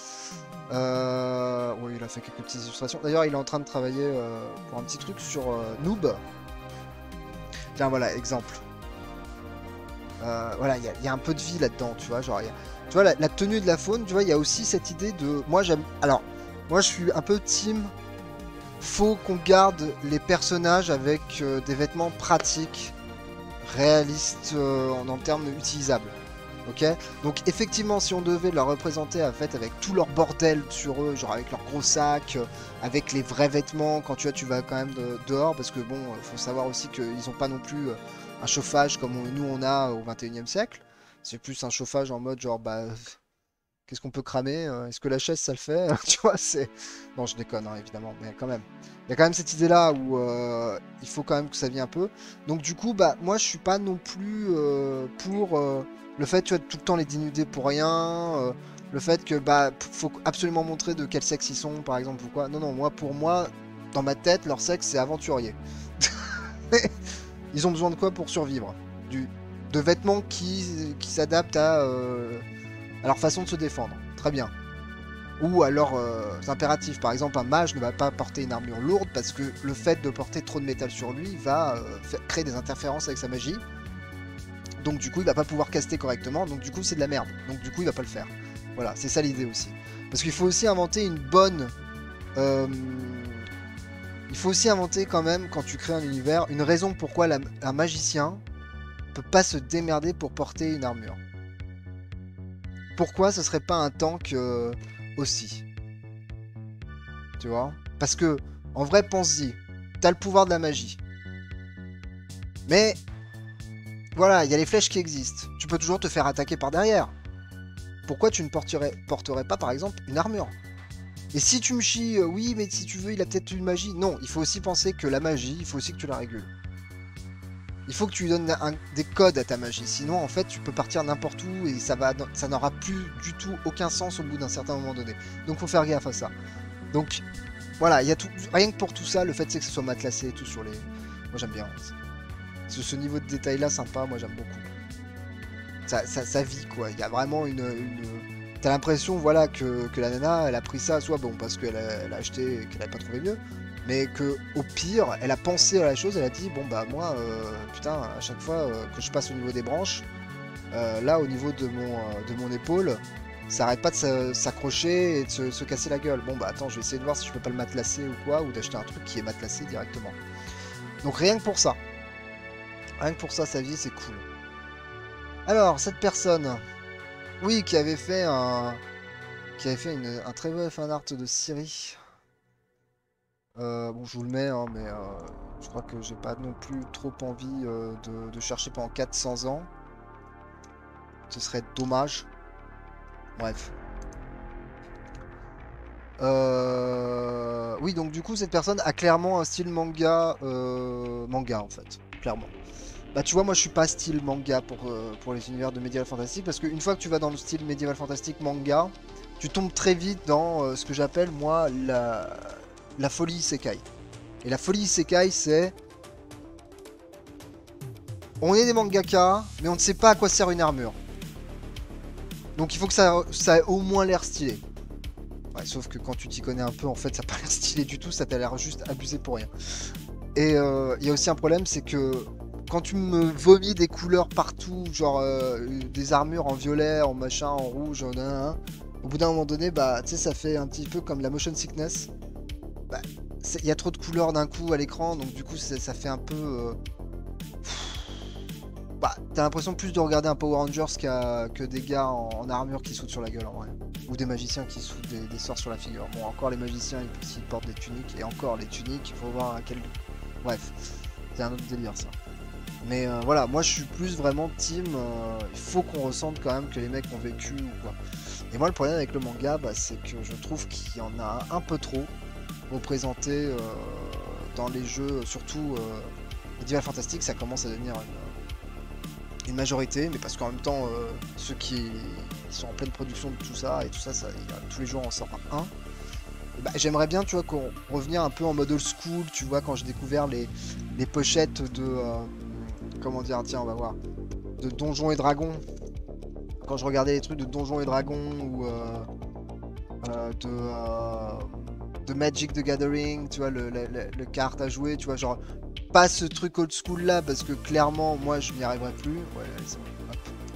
S1: Oui, il a fait quelques petites illustrations. D'ailleurs, il est en train de travailler pour un petit truc sur Noob. Tiens, voilà, exemple. Voilà, il y a un peu de vie là-dedans, tu vois. Genre, tu vois, la tenue de la faune, tu vois, il y a aussi cette idée de... Moi, j'aime... Alors, moi, je suis un peu team... Faut qu'on garde les personnages avec des vêtements pratiques, réalistes en termes utilisables. Ok? Donc effectivement, si on devait la représenter en fait avec tout leur bordel sur eux, genre avec leurs gros sacs, avec les vrais vêtements, quand tu vois, tu vas quand même dehors, parce que bon, faut savoir aussi qu'ils n'ont pas non plus un chauffage comme nous on a au 21e siècle. C'est plus un chauffage en mode genre bah qu'est-ce qu'on peut cramer? Est-ce que la chaise ça le fait? Tu vois, c'est. Non, je déconne, hein, évidemment, mais quand même. Il y a quand même cette idée-là où il faut quand même que ça vienne un peu. Donc du coup, bah moi je suis pas non plus pour le fait tu vois tout le temps les dénuder pour rien, le fait que bah faut absolument montrer de quel sexe ils sont par exemple ou quoi. Non non, moi pour moi dans ma tête leur sexe c'est aventurier. Ils ont besoin de quoi pour survivre? De vêtements qui s'adaptent à leur façon de se défendre. Très bien. Ou à leurs impératifs. Par exemple, un mage ne va pas porter une armure lourde parce que le fait de porter trop de métal sur lui va créer des interférences avec sa magie. Donc du coup, il va pas pouvoir caster correctement. Donc du coup, c'est de la merde. Donc du coup, il va pas le faire. Voilà, c'est ça l'idée aussi. Parce qu'il faut aussi inventer une bonne... il faut aussi inventer quand même, quand tu crées un univers, une raison pourquoi un magicien peut pas se démerder pour porter une armure. Pourquoi ce serait pas un tank aussi? Tu vois? Parce que, en vrai, pense-y. T'as le pouvoir de la magie. Mais, voilà, il y a les flèches qui existent. Tu peux toujours te faire attaquer par derrière. Pourquoi tu ne porterais pas, par exemple, une armure? Et si tu me chies, oui, mais si tu veux, il a peut-être une magie. Non, il faut aussi penser que la magie, il faut aussi que tu la régules. Il faut que tu lui donnes des codes à ta magie. Sinon, en fait, tu peux partir n'importe où et ça n'aura plus du tout aucun sens au bout d'un certain moment donné. Donc, faut faire gaffe à ça. Donc, voilà, il y a tout. Rien que pour tout ça, le fait c'est que ce soit matelassé et tout sur les. Moi, j'aime bien. Ce niveau de détail-là, sympa, moi, j'aime beaucoup. Ça vit, quoi. Il y a vraiment une... T'as l'impression, voilà, que la nana, elle a pris ça, soit bon, parce qu'elle a acheté et qu'elle n'avait pas trouvé mieux, mais que au pire, elle a pensé à la chose, elle a dit, bon, bah, moi, putain, à chaque fois que je passe au niveau des branches, là, au niveau de mon épaule, ça arrête pas de s'accrocher et de se casser la gueule. Bon, bah, attends, je vais essayer de voir si je peux pas le matelasser ou quoi, ou d'acheter un truc qui est matelassé directement. Donc, rien que pour ça. Rien que pour ça, sa vie, c'est cool. Alors, cette personne, oui, qui avait fait un très beau fan art de Siri. Bon, je vous le mets, hein, mais je crois que j'ai pas non plus trop envie de chercher pendant 400 ans. Ce serait dommage. Bref. Oui, donc du coup, cette personne a clairement un style manga, manga en fait, clairement. Bah tu vois, moi je suis pas style manga pour les univers de Medieval Fantastic, parce qu'une fois que tu vas dans le style Medieval Fantastic manga, tu tombes très vite dans ce que j'appelle moi la folie isekai. Et la folie isekai c'est... On est des mangaka, mais on ne sait pas à quoi sert une armure. Donc il faut que ça ait au moins l'air stylé. Ouais, sauf que quand tu t'y connais un peu, en fait ça n'a pas l'air stylé du tout, ça t'a l'air juste abusé pour rien. Et il y a aussi un problème, c'est que quand tu me vomis des couleurs partout, genre des armures en violet, en machin, en rouge, au bout d'un moment donné, bah tu sais, ça fait un petit peu comme la motion sickness. Bah, il y a trop de couleurs d'un coup à l'écran, donc du coup ça fait un peu... Bah, t'as l'impression plus de regarder un Power Rangers que des gars en armure qui sautent sur la gueule en vrai. Ou des magiciens qui sautent des sorts sur la figure. Bon, encore les magiciens, ils portent des tuniques, et encore les tuniques, il faut voir à quel... Bref, c'est un autre délire ça. Mais voilà, moi je suis plus vraiment team, il faut qu'on ressente quand même que les mecs ont vécu ou quoi. Et moi le problème avec le manga, bah, c'est que je trouve qu'il y en a un peu trop représenté dans les jeux, surtout Medieval Fantastic, ça commence à devenir une majorité, mais parce qu'en même temps, ceux qui sont en pleine production de tout ça, et tout ça, tous les jours on sort un. Bah, j'aimerais bien, tu vois, qu'on revenir un peu en mode old school, tu vois, quand j'ai découvert les pochettes de... comment dire, tiens, on va voir. De Donjons et Dragons. Quand je regardais les trucs de Donjons et Dragons ou euh, de, euh, de Magic the Gathering, tu vois, le carte à jouer, tu vois, genre, pas ce truc old school là, parce que clairement, moi, je n'y arriverai plus. Ouais, allez, c'est bon. Hop.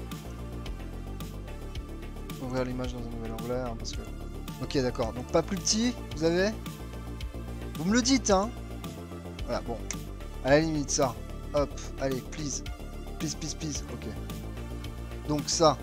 S1: Ouvrir l'image dans un nouvel onglet, hein, parce que... Ok, d'accord. Donc, pas plus petit, vous avez? Vous me le dites, hein? Voilà, bon. À la limite, ça. Hop, allez, please. Please, please, please. Ok. Donc, ça.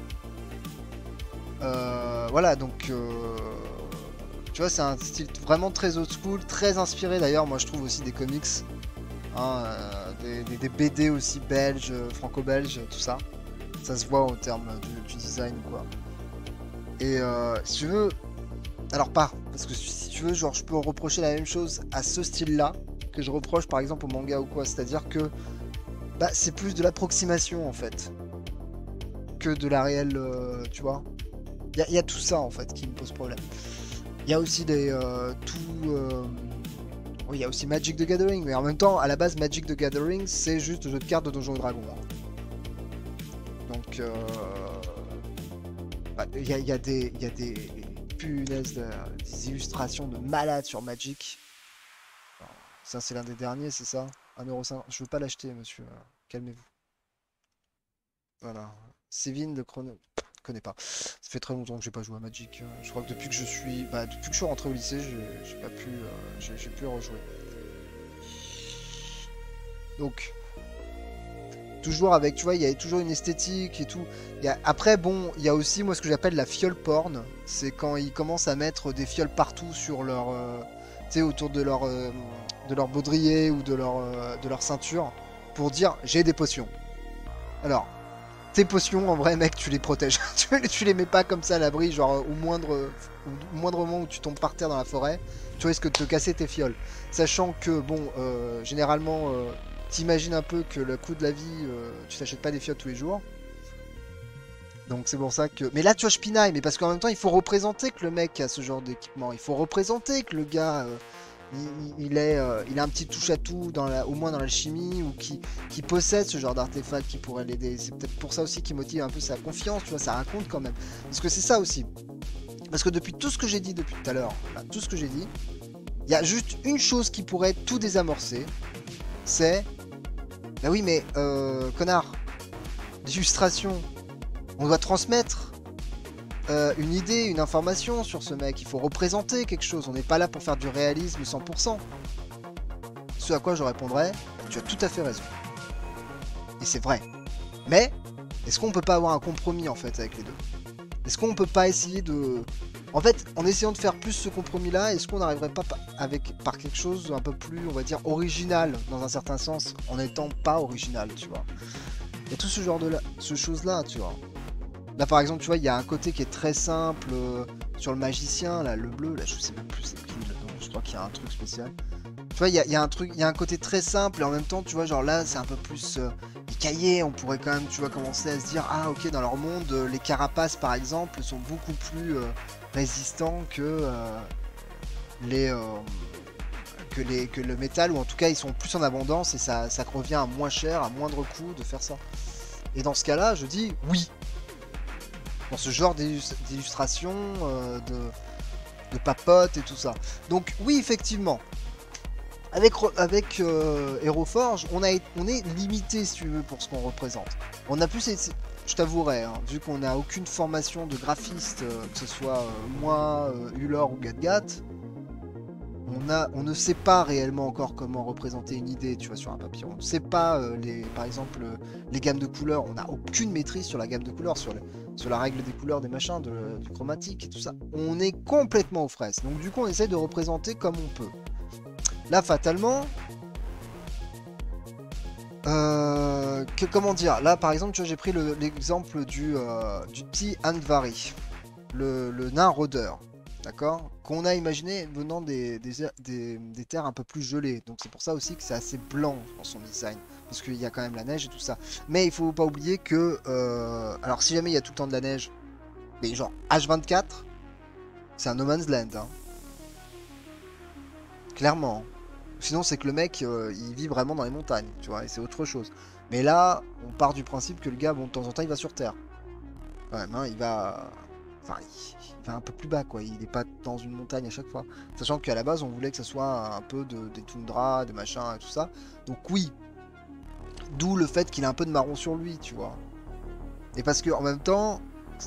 S1: Voilà, donc... tu vois, c'est un style vraiment très old school, très inspiré d'ailleurs, moi je trouve aussi des comics, hein, des BD aussi belges, franco-belges, tout ça. Ça se voit au terme du design, quoi. Et si tu veux... Alors pas, parce que si tu veux, genre, je peux reprocher la même chose à ce style-là, que je reproche par exemple au manga ou quoi. C'est-à-dire que bah, c'est plus de l'approximation, en fait, que de la réelle, tu vois. Il y a tout ça, en fait, qui me pose problème. Il y a aussi des oui, il y a aussi Magic the Gathering, mais en même temps, à la base, Magic the Gathering, c'est juste un jeu de cartes de Donjons et Dragons, hein. Donc, bah, il y a des punaises, des illustrations de malades sur Magic. Alors, ça, c'est l'un des derniers, c'est ça? 1,50 €. Je veux pas l'acheter, monsieur. Calmez-vous. Voilà. Sévin, le chrono. Je connais pas. Ça fait très longtemps que j'ai pas joué à Magic. Je crois que depuis que je suis, bah, depuis que je suis rentré au lycée, j'ai pas pu, j'ai pu rejouer. Donc, toujours avec, tu vois, il y a toujours une esthétique et tout. Après, bon, il y a aussi, moi, ce que j'appelle la fiole porn. C'est quand ils commencent à mettre des fioles partout sur leur, tu sais, autour de leur baudrier ou de leur ceinture pour dire j'ai des potions. Alors, tes potions, en vrai, mec, tu les protèges. Tu les mets pas comme ça à l'abri, genre au moindre moment où tu tombes par terre dans la forêt, tu risques de te casser tes fioles. Sachant que, bon, généralement, t'imagines un peu que le coût de la vie, tu t'achètes pas des fioles tous les jours. Donc c'est pour ça que... Mais là, tu vois, je pinaille, mais parce qu'en même temps, il faut représenter que le mec a ce genre d'équipement. Il faut représenter que le gars... il a un petit touche-à-tout au moins dans l'alchimie ou qui possède ce genre d'artefact qui pourrait l'aider. C'est peut-être pour ça aussi qui motive un peu sa confiance, tu vois, ça raconte quand même. Parce que c'est ça aussi. Parce que depuis tout ce que j'ai dit depuis tout à l'heure, là, tout ce que j'ai dit, il y a juste une chose qui pourrait tout désamorcer, c'est... Bah oui mais, connard, l'illustration, on doit transmettre une idée, une information sur ce mec. Il faut représenter quelque chose. On n'est pas là pour faire du réalisme 100%. Ce à quoi je répondrais, tu as tout à fait raison. Et c'est vrai. Mais, est-ce qu'on peut pas avoir un compromis en fait avec les deux? Est-ce qu'on peut pas essayer de... En fait, en essayant de faire plus ce compromis-là, est-ce qu'on n'arriverait pas par quelque chose un peu plus, on va dire, original, dans un certain sens, en n'étant pas original, tu vois? Il y a tout ce genre de choses-là, tu vois. Là par exemple, tu vois, il y a un côté qui est très simple sur le magicien, là, le bleu, là, je sais même plus c'est qui, là, non, je crois qu'il y a un truc spécial. Tu vois, il y a un truc, il y a un côté très simple et en même temps, tu vois, genre là, c'est un peu plus écaillé. On pourrait quand même, tu vois, commencer à se dire, ah ok, dans leur monde, les carapaces par exemple sont beaucoup plus résistants les, que le métal, ou en tout cas, ils sont plus en abondance et ça revient à moins cher, à moindre coût de faire ça. Et dans ce cas-là, je dis oui. Dans ce genre d'illustration, de papote et tout ça. Donc oui, effectivement, avec HeroForge, on est limité, si tu veux, pour ce qu'on représente. On a plus, je t'avouerai, hein, vu qu'on n'a aucune formation de graphiste, que ce soit moi, Ulor ou GatGat, on ne sait pas réellement encore comment représenter une idée, tu vois, sur un papier. On ne sait pas, par exemple, les gammes de couleurs. On n'a aucune maîtrise sur la gamme de couleurs, sur la règle des couleurs, des machins, du chromatique et tout ça. On est complètement aux fraises. Donc du coup, on essaie de représenter comme on peut. Là, fatalement... comment dire? Là, par exemple, tu vois, j'ai pris l'exemple du petit Andvari, le nain rôdeur. D'accord? Qu'on a imaginé venant des terres un peu plus gelées. Donc c'est pour ça aussi que c'est assez blanc dans son design. Parce qu'il y a quand même la neige et tout ça. Mais il faut pas oublier que... alors si jamais il y a tout le temps de la neige, mais genre H24, c'est un no man's land, hein. clairement. Sinon, c'est que le mec, il vit vraiment dans les montagnes, tu vois, et c'est autre chose. Mais là, on part du principe que le gars, bon, de temps en temps, il va sur Terre. Quand même, hein, il va... Enfin, il va un peu plus bas, quoi. Il n'est pas dans une montagne à chaque fois. Sachant qu'à la base, on voulait que ce soit un peu des toundras, des machins et tout ça. Donc oui, d'où le fait qu'il a un peu de marron sur lui, tu vois. Et parce que en même temps,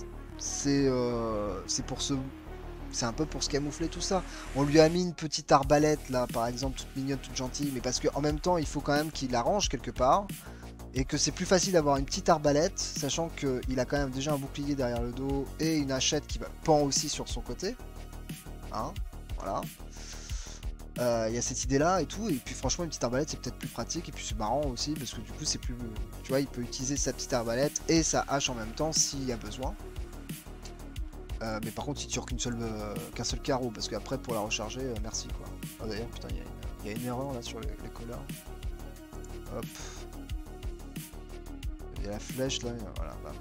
S1: c'est pour se... C'est un peu pour se camoufler tout ça. On lui a mis une petite arbalète là, par exemple, toute mignonne, toute gentille, mais parce qu'en même temps, il faut quand même qu'il l'arrange quelque part. Et que c'est plus facile d'avoir une petite arbalète, sachant qu'il a quand même déjà un bouclier derrière le dos et une hachette qui pend aussi sur son côté. Hein, voilà. Il y a cette idée là et tout, et puis franchement une petite arbalète c'est peut-être plus pratique, et puis c'est marrant aussi parce que du coup c'est plus... Tu vois, il peut utiliser sa petite arbalète et sa hache en même temps s'il y a besoin. Mais par contre il tire qu'un seul carreau, parce qu'après pour la recharger, merci quoi. Ah, d'ailleurs putain il y a une erreur là sur les collars. Hop. Il y a la flèche là, voilà. Bah.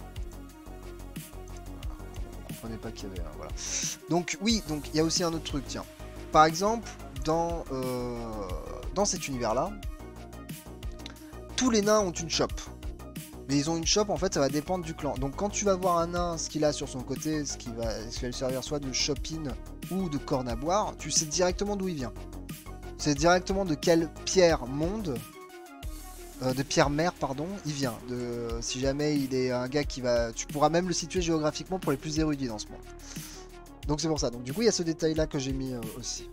S1: On comprenait pas qu'il y avait... voilà. Donc oui, donc il y a aussi un autre truc, tiens. Par exemple, dans cet univers-là, tous les nains ont une chope. Mais ils ont une chope, en fait, ça va dépendre du clan. Donc quand tu vas voir un nain, ce qu'il a sur son côté, ce qui va lui servir soit de chopin ou de corne à boire, tu sais directement d'où il vient. C'est directement de quelle pierre monde, de pierre mère, pardon, il vient. Si jamais il est un gars qui va... Tu pourras même le situer géographiquement pour les plus érudits dans ce monde. Donc c'est pour ça. Donc du coup, il y a ce détail-là que j'ai mis aussi.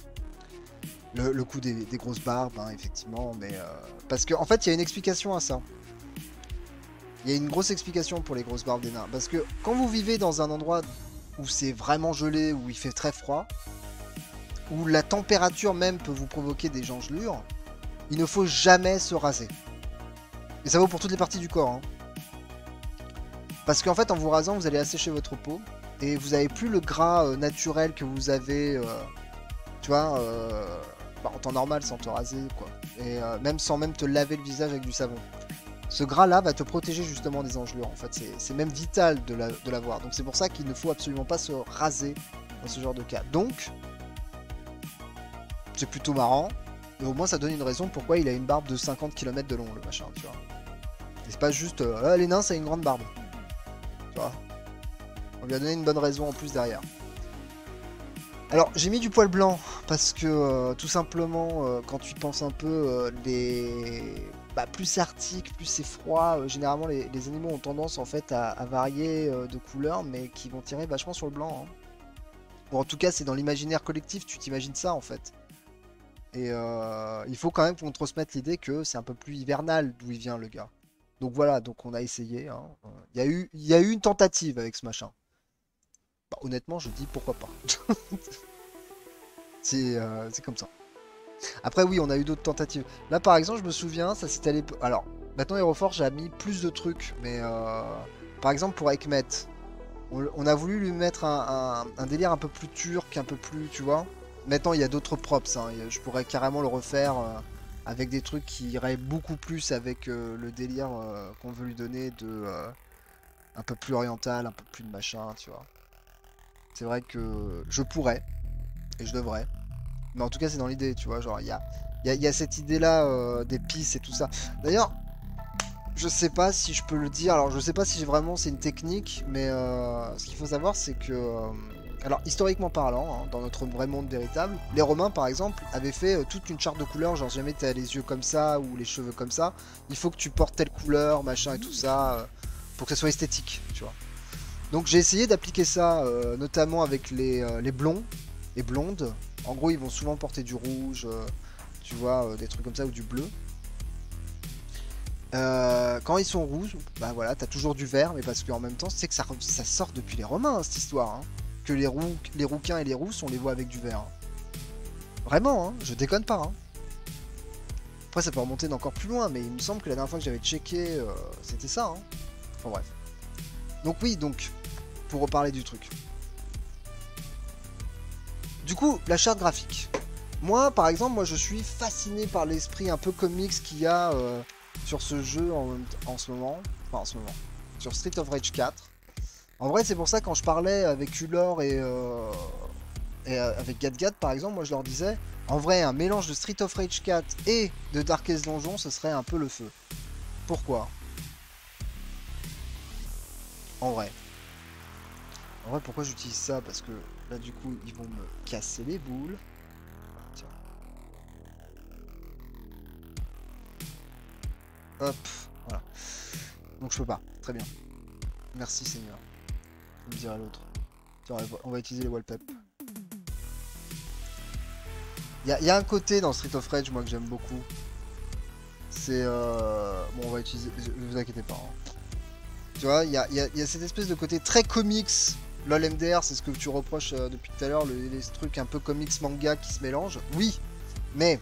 S1: Le coup des grosses barbes, hein, effectivement, mais... Parce qu'en fait, il y a une explication à ça. Il y a une grosse explication pour les grosses barbes des nains. Parce que quand vous vivez dans un endroit où c'est vraiment gelé, où il fait très froid, où la température même peut vous provoquer des engelures, il ne faut jamais se raser. Et ça vaut pour toutes les parties du corps. Hein. Parce qu'en fait, en vous rasant, vous allez assécher votre peau. Et vous n'avez plus le gras naturel que vous avez, tu vois, bah, en temps normal sans te raser, quoi. Et même sans même te laver le visage avec du savon. Ce gras-là va te protéger justement des engelures, en fait. C'est même vital de l'avoir. Donc c'est pour ça qu'il ne faut absolument pas se raser dans ce genre de cas. Donc, c'est plutôt marrant. Mais au moins, ça donne une raison pourquoi il a une barbe de 50 km de long, le machin, tu vois. Et c'est pas juste, les nains, ça a une grande barbe. Tu vois. On lui a donné une bonne raison en plus derrière. Alors, j'ai mis du poil blanc, parce que, tout simplement, quand tu penses un peu, bah, plus c'est arctique, plus c'est froid, généralement les animaux ont tendance en fait à varier de couleur, mais qui vont tirer vachement sur le blanc. Hein. Bon, en tout cas, c'est dans l'imaginaire collectif, tu t'imagines ça en fait. Et il faut quand même qu'on transmette l'idée que c'est un peu plus hivernal d'où il vient le gars. Donc voilà, donc on a essayé. Hein. Il y a eu une tentative avec ce machin. Bah, honnêtement, je dis pourquoi pas. C'est comme ça. Après, oui, on a eu d'autres tentatives. Là, par exemple, je me souviens, ça s'est allé... Alors, maintenant, HeroForge a mis plus de trucs, mais... Par exemple, pour Ekmet, on a voulu lui mettre un délire un peu plus turc, un peu plus, tu vois. Maintenant, il y a d'autres props, hein. Je pourrais carrément le refaire avec des trucs qui iraient beaucoup plus avec le délire qu'on veut lui donner de... un peu plus oriental, un peu plus de machin, tu vois. C'est vrai que je pourrais, et je devrais. Mais en tout cas, c'est dans l'idée, tu vois. Genre, il y a cette idée-là des pistes et tout ça. D'ailleurs, je sais pas si je peux le dire. Alors, je sais pas si vraiment c'est une technique, mais ce qu'il faut savoir, c'est que... alors, historiquement parlant, hein, dans notre vrai monde véritable, les Romains, par exemple, avaient fait toute une charte de couleurs. Genre, jamais t'as les yeux comme ça ou les cheveux comme ça. Il faut que tu portes telle couleur, machin et tout ça, pour que ça soit esthétique, tu vois. Donc, j'ai essayé d'appliquer ça, notamment avec les blonds et blondes. En gros, ils vont souvent porter du rouge, tu vois, des trucs comme ça, ou du bleu. Quand ils sont rouges, bah voilà, t'as toujours du vert, mais parce qu'en même temps, c'est que ça sort depuis les Romains, hein, cette histoire. Hein, que les rouquins et les rousses, on les voit avec du vert. Hein. Vraiment, hein, je déconne pas. Hein. Après, ça peut remonter d'encore plus loin, mais il me semble que la dernière fois que j'avais checké, c'était ça. Hein. Enfin bref. Donc oui, donc, pour reparler du truc. Du coup, la charte graphique. Moi, par exemple, moi je suis fasciné par l'esprit un peu comics qu'il y a sur ce jeu en ce moment. Enfin, en ce moment. Sur Street of Rage 4. En vrai, c'est pour ça quand je parlais avec Ulor Et avec GatGat par exemple, moi je leur disais, en vrai, un mélange de Street of Rage 4 et de Darkest Donjon, ce serait un peu le feu. Pourquoi? En vrai. En vrai, pourquoi j'utilise ça? Parce que là, du coup, ils vont me casser les boules. Tiens. Hop, voilà. Donc je peux pas. Très bien. Merci Seigneur. Je me dirai l'autre. Tiens, on va utiliser les wallpapers. Il y a un côté dans Street of Rage, moi, que j'aime beaucoup. C'est... Bon, on va utiliser... Ne vous inquiétez pas. Hein. Tu vois, il y a cette espèce de côté très comics. LOL MDR, c'est ce que tu reproches depuis tout à l'heure, les trucs un peu comics manga qui se mélangent. Oui, mais...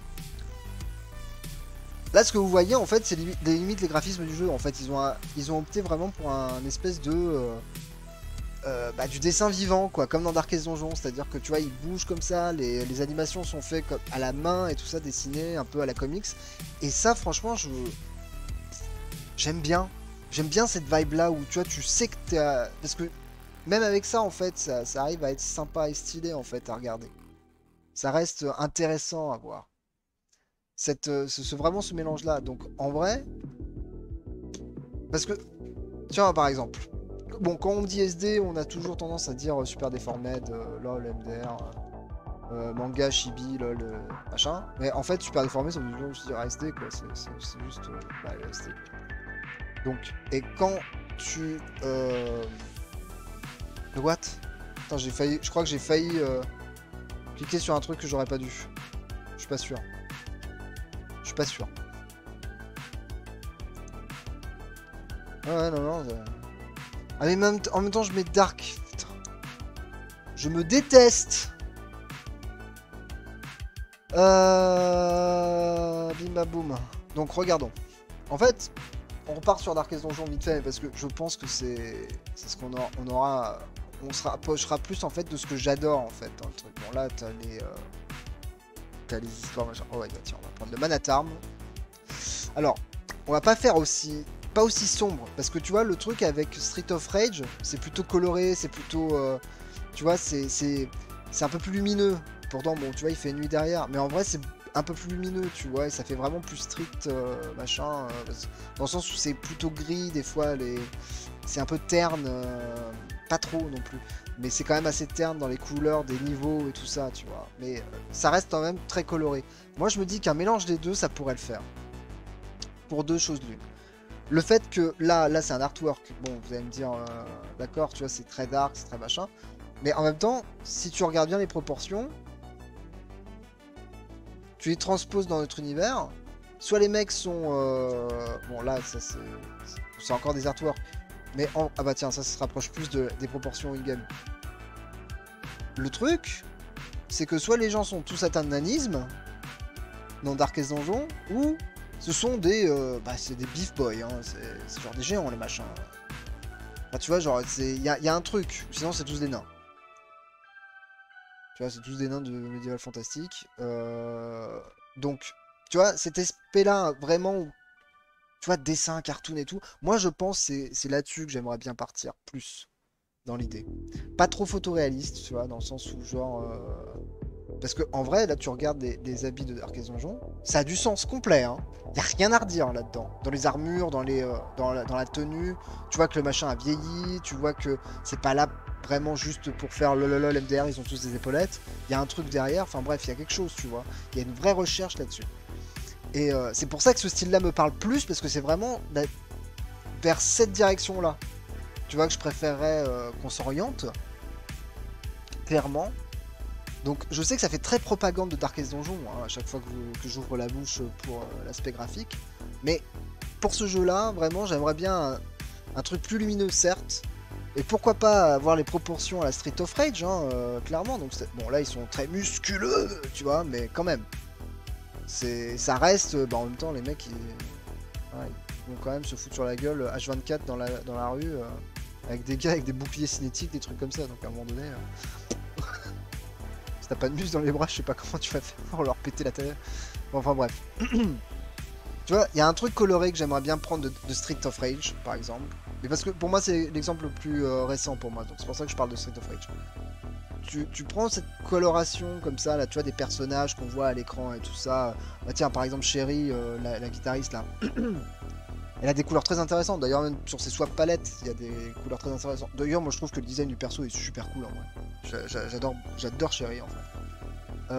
S1: Là, ce que vous voyez, en fait, c'est les limites, les graphismes du jeu. En fait, ils ont opté vraiment pour un espèce de... du dessin vivant, quoi, comme dans Darkest Donjon, c'est-à-dire que tu vois, il bouge comme ça, les animations sont faites comme à la main et tout ça, dessiné un peu à la comics. Et ça, franchement, j'aime bien. J'aime bien cette vibe-là où tu vois, tu sais que t'es. Parce que même avec ça, en fait, ça arrive à être sympa et stylé, en fait, à regarder. Ça reste intéressant à voir. Vraiment ce mélange-là. Donc, en vrai, parce que, tiens, par exemple. Bon, quand on dit SD, on a toujours tendance à dire Super Deformed, LOL, MDR, manga, chibi, LOL, machin. Mais en fait, Super Deformed, ça veut toujours juste dire SD, quoi. C'est juste le SD. Donc, et quand tu... What? Attends, j'ai failli... Je crois que j'ai failli cliquer sur un truc que j'aurais pas dû. Je suis pas sûr. Je suis pas sûr. Ouais, non. Ah mais en même temps je mets Dark. Putain. Je me déteste. Bim boum. Donc regardons. En fait, on repart sur Darkest Donjon vite fait parce que je pense que c'est ce qu'on aura. On se rapprochera plus en fait de ce que j'adore en fait dans le truc. Bon là t'as les histoires machin. Oh ouais bah, tiens on va prendre le Manatarm. Alors on va pas faire pas aussi sombre parce que tu vois le truc avec Street of Rage c'est plutôt coloré, c'est plutôt tu vois c'est un peu plus lumineux. Pourtant bon tu vois il fait nuit derrière mais en vrai c'est un peu plus lumineux tu vois et ça fait vraiment plus strict machin dans le sens où c'est plutôt gris des fois c'est un peu terne pas trop non plus mais c'est quand même assez terne dans les couleurs des niveaux et tout ça tu vois mais ça reste quand même très coloré. Moi je me dis qu'un mélange des deux ça pourrait le faire pour deux choses l'une. Le fait que là c'est un artwork, bon vous allez me dire d'accord tu vois c'est très dark, c'est très machin, mais en même temps si tu regardes bien les proportions, tu les transposes dans notre univers, soit les mecs sont bon là ça c'est encore des artworks, mais ah bah tiens ça se rapproche plus des proportions in-game. Le truc c'est que soit les gens sont tous atteints de nanisme dans Darkest Donjon, ou ce sont c'est des beef boys, hein. C'est genre des géants les machins. Enfin, tu vois, genre, il y a un truc, sinon c'est tous des nains. Tu vois, c'est tous des nains de médiéval fantastique. Donc, tu vois, cet aspect-là, vraiment, tu vois, dessin, cartoon et tout, moi je pense que c'est là-dessus que j'aimerais bien partir, plus, dans l'idée. Pas trop photoréaliste, tu vois, dans le sens où, genre... Parce que en vrai, là, tu regardes les habits de Darkest Donjon, ça a du sens complet, hein. Y a rien à redire là-dedans. Dans les armures, dans la tenue, tu vois que le machin a vieilli, tu vois que c'est pas là vraiment juste pour faire lololol MDR, ils ont tous des épaulettes. Il y a un truc derrière, enfin bref, il y a quelque chose, tu vois. Il y a une vraie recherche là-dessus. Et c'est pour ça que ce style-là me parle plus, parce que c'est vraiment vers cette direction-là. Tu vois que je préférerais qu'on s'oriente, clairement. Donc je sais que ça fait très propagande de Darkest Donjon hein, à chaque fois que j'ouvre la bouche pour l'aspect graphique. Mais pour ce jeu-là, vraiment, j'aimerais bien un truc plus lumineux, certes. Et pourquoi pas avoir les proportions à la Street of Rage, hein, clairement. Donc bon, là, ils sont très musculeux, tu vois, mais quand même. Ça reste... en même temps, les mecs, ils vont quand même se foutre sur la gueule H24 dans la rue, avec des gars avec des boucliers cinétiques, des trucs comme ça. Donc à un moment donné... Si t'as pas de muscles dans les bras, je sais pas comment tu vas faire pour leur péter la tête. Bon, enfin bref. Tu vois, il y a un truc coloré que j'aimerais bien prendre de Street of Rage, par exemple. Mais parce que pour moi, c'est l'exemple le plus récent pour moi. Donc c'est pour ça que je parle de Street of Rage. tu prends cette coloration comme ça, là, tu vois, des personnages qu'on voit à l'écran et tout ça. Bah tiens, par exemple, Sherry, la guitariste, là, elle a des couleurs très intéressantes. D'ailleurs, même sur ses swap palettes, il y a des couleurs très intéressantes. D'ailleurs, moi, je trouve que le design du perso est super cool, en vrai. J'adore Sherry, en fait.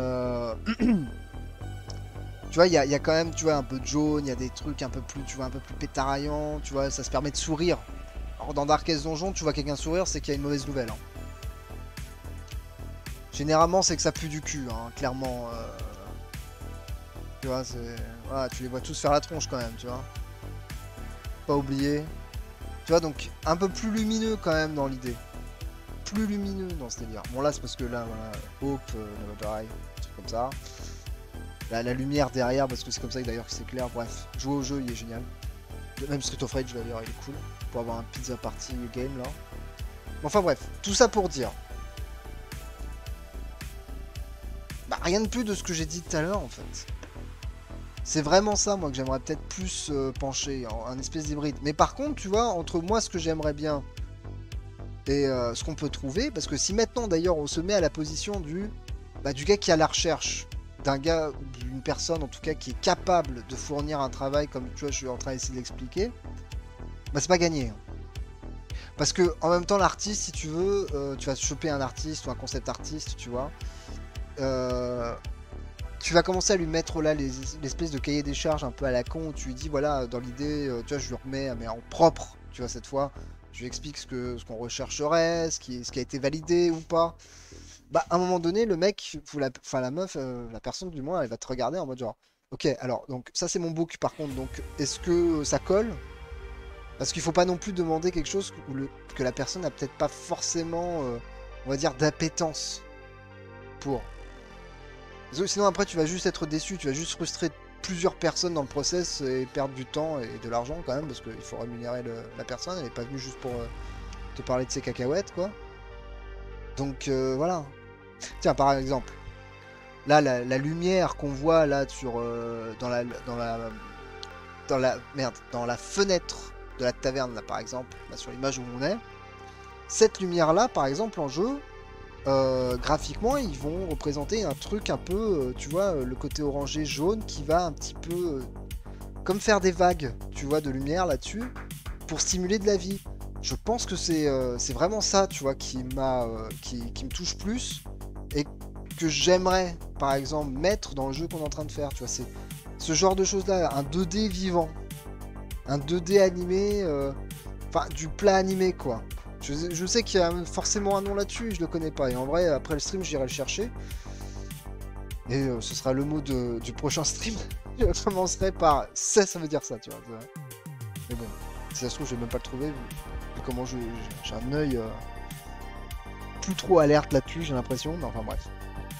S1: Tu vois, il y a quand même, tu vois, un peu de jaune, il y a des trucs un peu plus, tu vois, un peu plus pétaraillants, tu vois, ça se permet de sourire. Alors, dans Darkest Donjon, tu vois quelqu'un sourire, c'est qu'il y a une mauvaise nouvelle, hein. Généralement, c'est que ça pue du cul, hein, clairement. Tu vois, c'est... Voilà, tu les vois tous faire la tronche, quand même, tu vois. Pas oublier. Tu vois, donc, un peu plus lumineux, quand même, dans l'idée. Plus lumineux dans ce délire. Bon, là, c'est parce que là, voilà, Hope, Never Die, un truc comme ça. La lumière derrière, parce que c'est comme ça d'ailleurs que c'est clair. Bref, jouer au jeu, il est génial. Même Street of Rage d'ailleurs, il est cool. Pour avoir un pizza party game là. Enfin bref, tout ça pour dire. Bah, rien de plus de ce que j'ai dit tout à l'heure en fait. C'est vraiment ça, moi, que j'aimerais peut-être plus pencher, un espèce d'hybride. Mais par contre, tu vois, entre moi, ce que j'aimerais bien et ce qu'on peut trouver, parce que si maintenant d'ailleurs on se met à la position du gars qui est à la recherche, d'un gars ou d'une personne en tout cas qui est capable de fournir un travail comme tu vois je suis en train d'essayer de l'expliquer, bah c'est pas gagné. Parce que en même temps l'artiste si tu veux, tu vas choper un artiste ou un concept artiste, tu vois, tu vas commencer à lui mettre là l'espèce de cahier des charges un peu à la con où tu lui dis voilà dans l'idée, tu vois je lui remets mais en propre, tu vois cette fois, je lui explique ce qu'on rechercherait, ce qui a été validé ou pas. Bah, à un moment donné, le mec, enfin la meuf, la personne du moins, elle va te regarder en mode genre, ok, alors, donc ça c'est mon book par contre, donc est-ce que ça colle? Parce qu'il faut pas non plus demander quelque chose que la personne n'a peut-être pas forcément, on va dire, d'appétence pour. Parce que sinon après tu vas juste être déçu, tu vas juste frustrer plusieurs personnes dans le process et perdre du temps et de l'argent quand même, parce qu'il faut rémunérer la personne, elle est pas venue juste pour te parler de ses cacahuètes, quoi. Donc voilà. Tiens, par exemple, là, la lumière qu'on voit là sur dans la fenêtre de la taverne là, par exemple, là, sur l'image où on est, cette lumière là, par exemple, en jeu, graphiquement, ils vont représenter un truc un peu, tu vois, le côté orangé jaune qui va un petit peu comme faire des vagues, tu vois, de lumière là-dessus pour stimuler de la vie. Je pense que c'est vraiment ça, tu vois, qui me touche plus et que j'aimerais, par exemple, mettre dans le jeu qu'on est en train de faire. Tu vois, c'est ce genre de choses-là, un 2D vivant, un 2D animé, enfin, du plat animé, quoi. Je sais qu'il y a forcément un nom là-dessus, je le connais pas. Et en vrai, après le stream, j'irai le chercher. Et ce sera le mot du prochain stream. Je commencerai par ça veut dire ça, tu vois. Mais bon, si ça se trouve, je vais même pas le trouver. Vu comment j'ai un œil plus trop alerte là-dessus, j'ai l'impression. Mais enfin bref.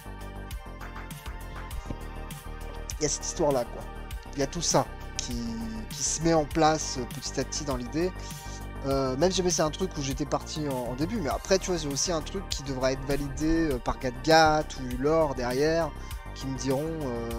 S1: Il y a cette histoire-là, quoi. Il y a tout ça qui se met en place petit à petit dans l'idée. Même si c'est un truc où j'étais parti en début, mais après, tu vois, j'ai aussi un truc qui devra être validé par GatGat ou Lore derrière, qui me diront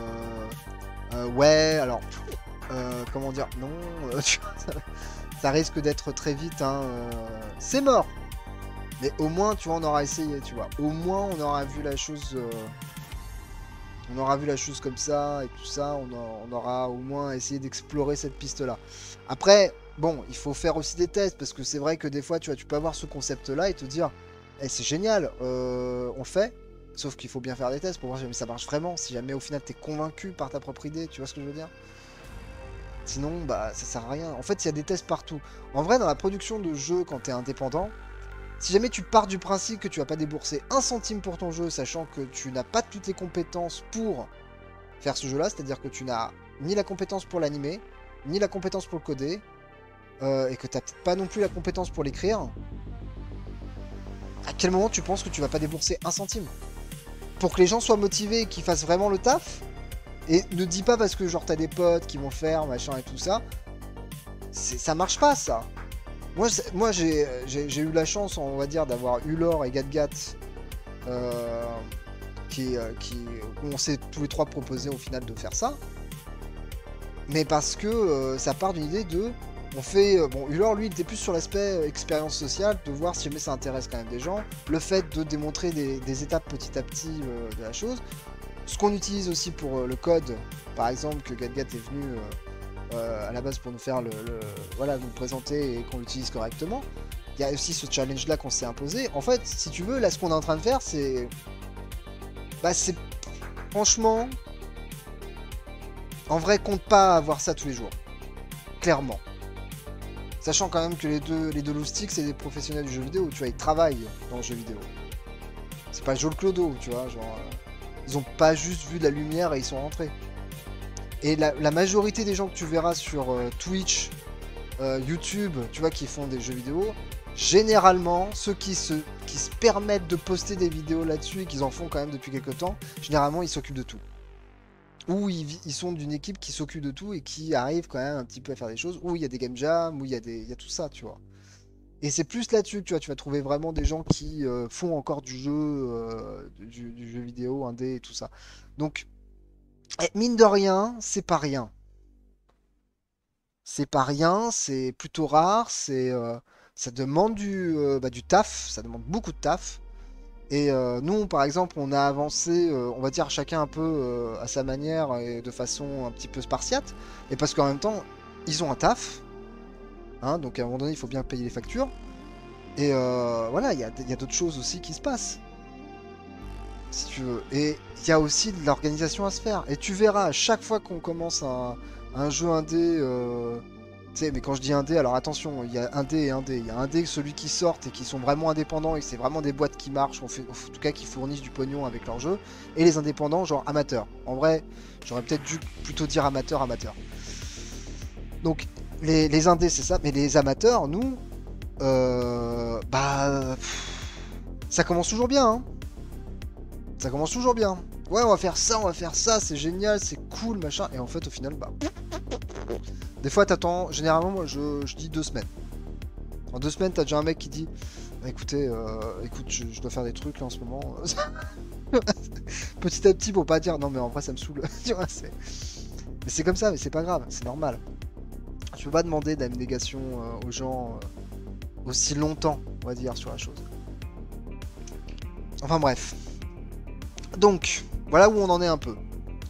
S1: ouais, alors, comment dire, non, tu vois, ça risque d'être très vite, hein, c'est mort. Mais au moins, tu vois, on aura essayé, tu vois. Au moins, on aura vu la chose. On aura vu la chose comme ça et tout ça. On aura au moins essayé d'explorer cette piste-là. Après, bon, il faut faire aussi des tests parce que c'est vrai que des fois, tu vois, tu peux avoir ce concept-là et te dire, eh, c'est génial, on le fait. Sauf qu'il faut bien faire des tests pour voir si ça marche vraiment. Si jamais au final, t'es convaincu par ta propre idée, tu vois ce que je veux dire? Sinon, bah, ça sert à rien. En fait, il y a des tests partout. En vrai, dans la production de jeux, quand t'es indépendant, si jamais tu pars du principe que tu vas pas débourser un centime pour ton jeu, sachant que tu n'as pas toutes les compétences pour faire ce jeu-là, c'est-à-dire que tu n'as ni la compétence pour l'animer, ni la compétence pour le coder, et que tu n'as pas non plus la compétence pour l'écrire, à quel moment tu penses que tu vas pas débourser un centime? Pour que les gens soient motivés et qu'ils fassent vraiment le taf? Et ne dis pas parce que genre t'as des potes qui vont le faire, machin et tout ça. Ça marche pas ça. Moi j'ai eu la chance, on va dire, d'avoir eu Lore et GatGat où on s'est tous les trois proposé au final de faire ça. Mais parce que ça part d'une idée de On fait... bon, Ulor, lui, il était plus sur l'aspect expérience sociale, de voir si jamais ça intéresse quand même des gens. Le fait de démontrer des étapes petit à petit de la chose. Ce qu'on utilise aussi pour le code, par exemple, que GatGat est venu à la base pour nous faire voilà, nous le présenter et qu'on l'utilise correctement. Il y a aussi ce challenge-là qu'on s'est imposé. En fait, si tu veux, là, ce qu'on est en train de faire, c'est... Bah, c'est... Franchement... En vrai, compte pas avoir ça tous les jours. Clairement. Sachant quand même que les deux loustiques, c'est des professionnels du jeu vidéo, tu vois, ils travaillent dans le jeu vidéo. C'est pas Joel Clodo, tu vois, genre... ils ont pas juste vu de la lumière et ils sont rentrés. Et la majorité des gens que tu verras sur Twitch, YouTube, tu vois, qui font des jeux vidéo, généralement, ceux qui se permettent de poster des vidéos là-dessus et qu'ils en font quand même depuis quelques temps, généralement, ils s'occupent de tout. Ou ils sont d'une équipe qui s'occupe de tout et qui arrive quand même un petit peu à faire des choses, où il y a des game jams, où il y a tout ça, tu vois. Et c'est plus là-dessus que tu vas trouver vraiment des gens qui font encore du jeu, du jeu vidéo, indé et tout ça. Donc, mine de rien, c'est pas rien. C'est pas rien, c'est plutôt rare, ça demande du taf, ça demande beaucoup de taf. Et nous, par exemple, on a avancé, on va dire chacun un peu à sa manière et de façon un petit peu spartiate. Et parce qu'en même temps, ils ont un taf, hein, donc à un moment donné, il faut bien payer les factures. Et voilà, il y a d'autres choses aussi qui se passent, si tu veux. Et il y a aussi de l'organisation à se faire. Et tu verras, à chaque fois qu'on commence un jeu indé, tu sais, mais quand je dis indé, alors attention, il y a indé et indé. Il y a indé, celui qui sortent et qui sont vraiment indépendants et c'est vraiment des boîtes qui marchent, en tout cas qui fournissent du pognon avec leur jeu. Et les indépendants, genre amateurs. En vrai, j'aurais peut-être dû plutôt dire amateur. Donc, les indés, c'est ça. Mais les amateurs, nous, ça commence toujours bien, hein. Ça commence toujours bien. Ouais, on va faire ça, c'est génial, c'est cool, machin. Et en fait, au final, bah... Des fois, t'attends... Généralement, moi, je dis 2 semaines. En 2 semaines, t'as déjà un mec qui dit... Bah, écoutez, écoute, je dois faire des trucs, là, en ce moment. Petit à petit, pour pas dire... Non, mais en vrai, ça me saoule. Tu vois, c'est... Mais c'est comme ça, mais c'est pas grave, c'est normal. Je peux pas demander d'abnégation aux gens aussi longtemps, on va dire, sur la chose. Enfin, bref. Donc, voilà où on en est un peu.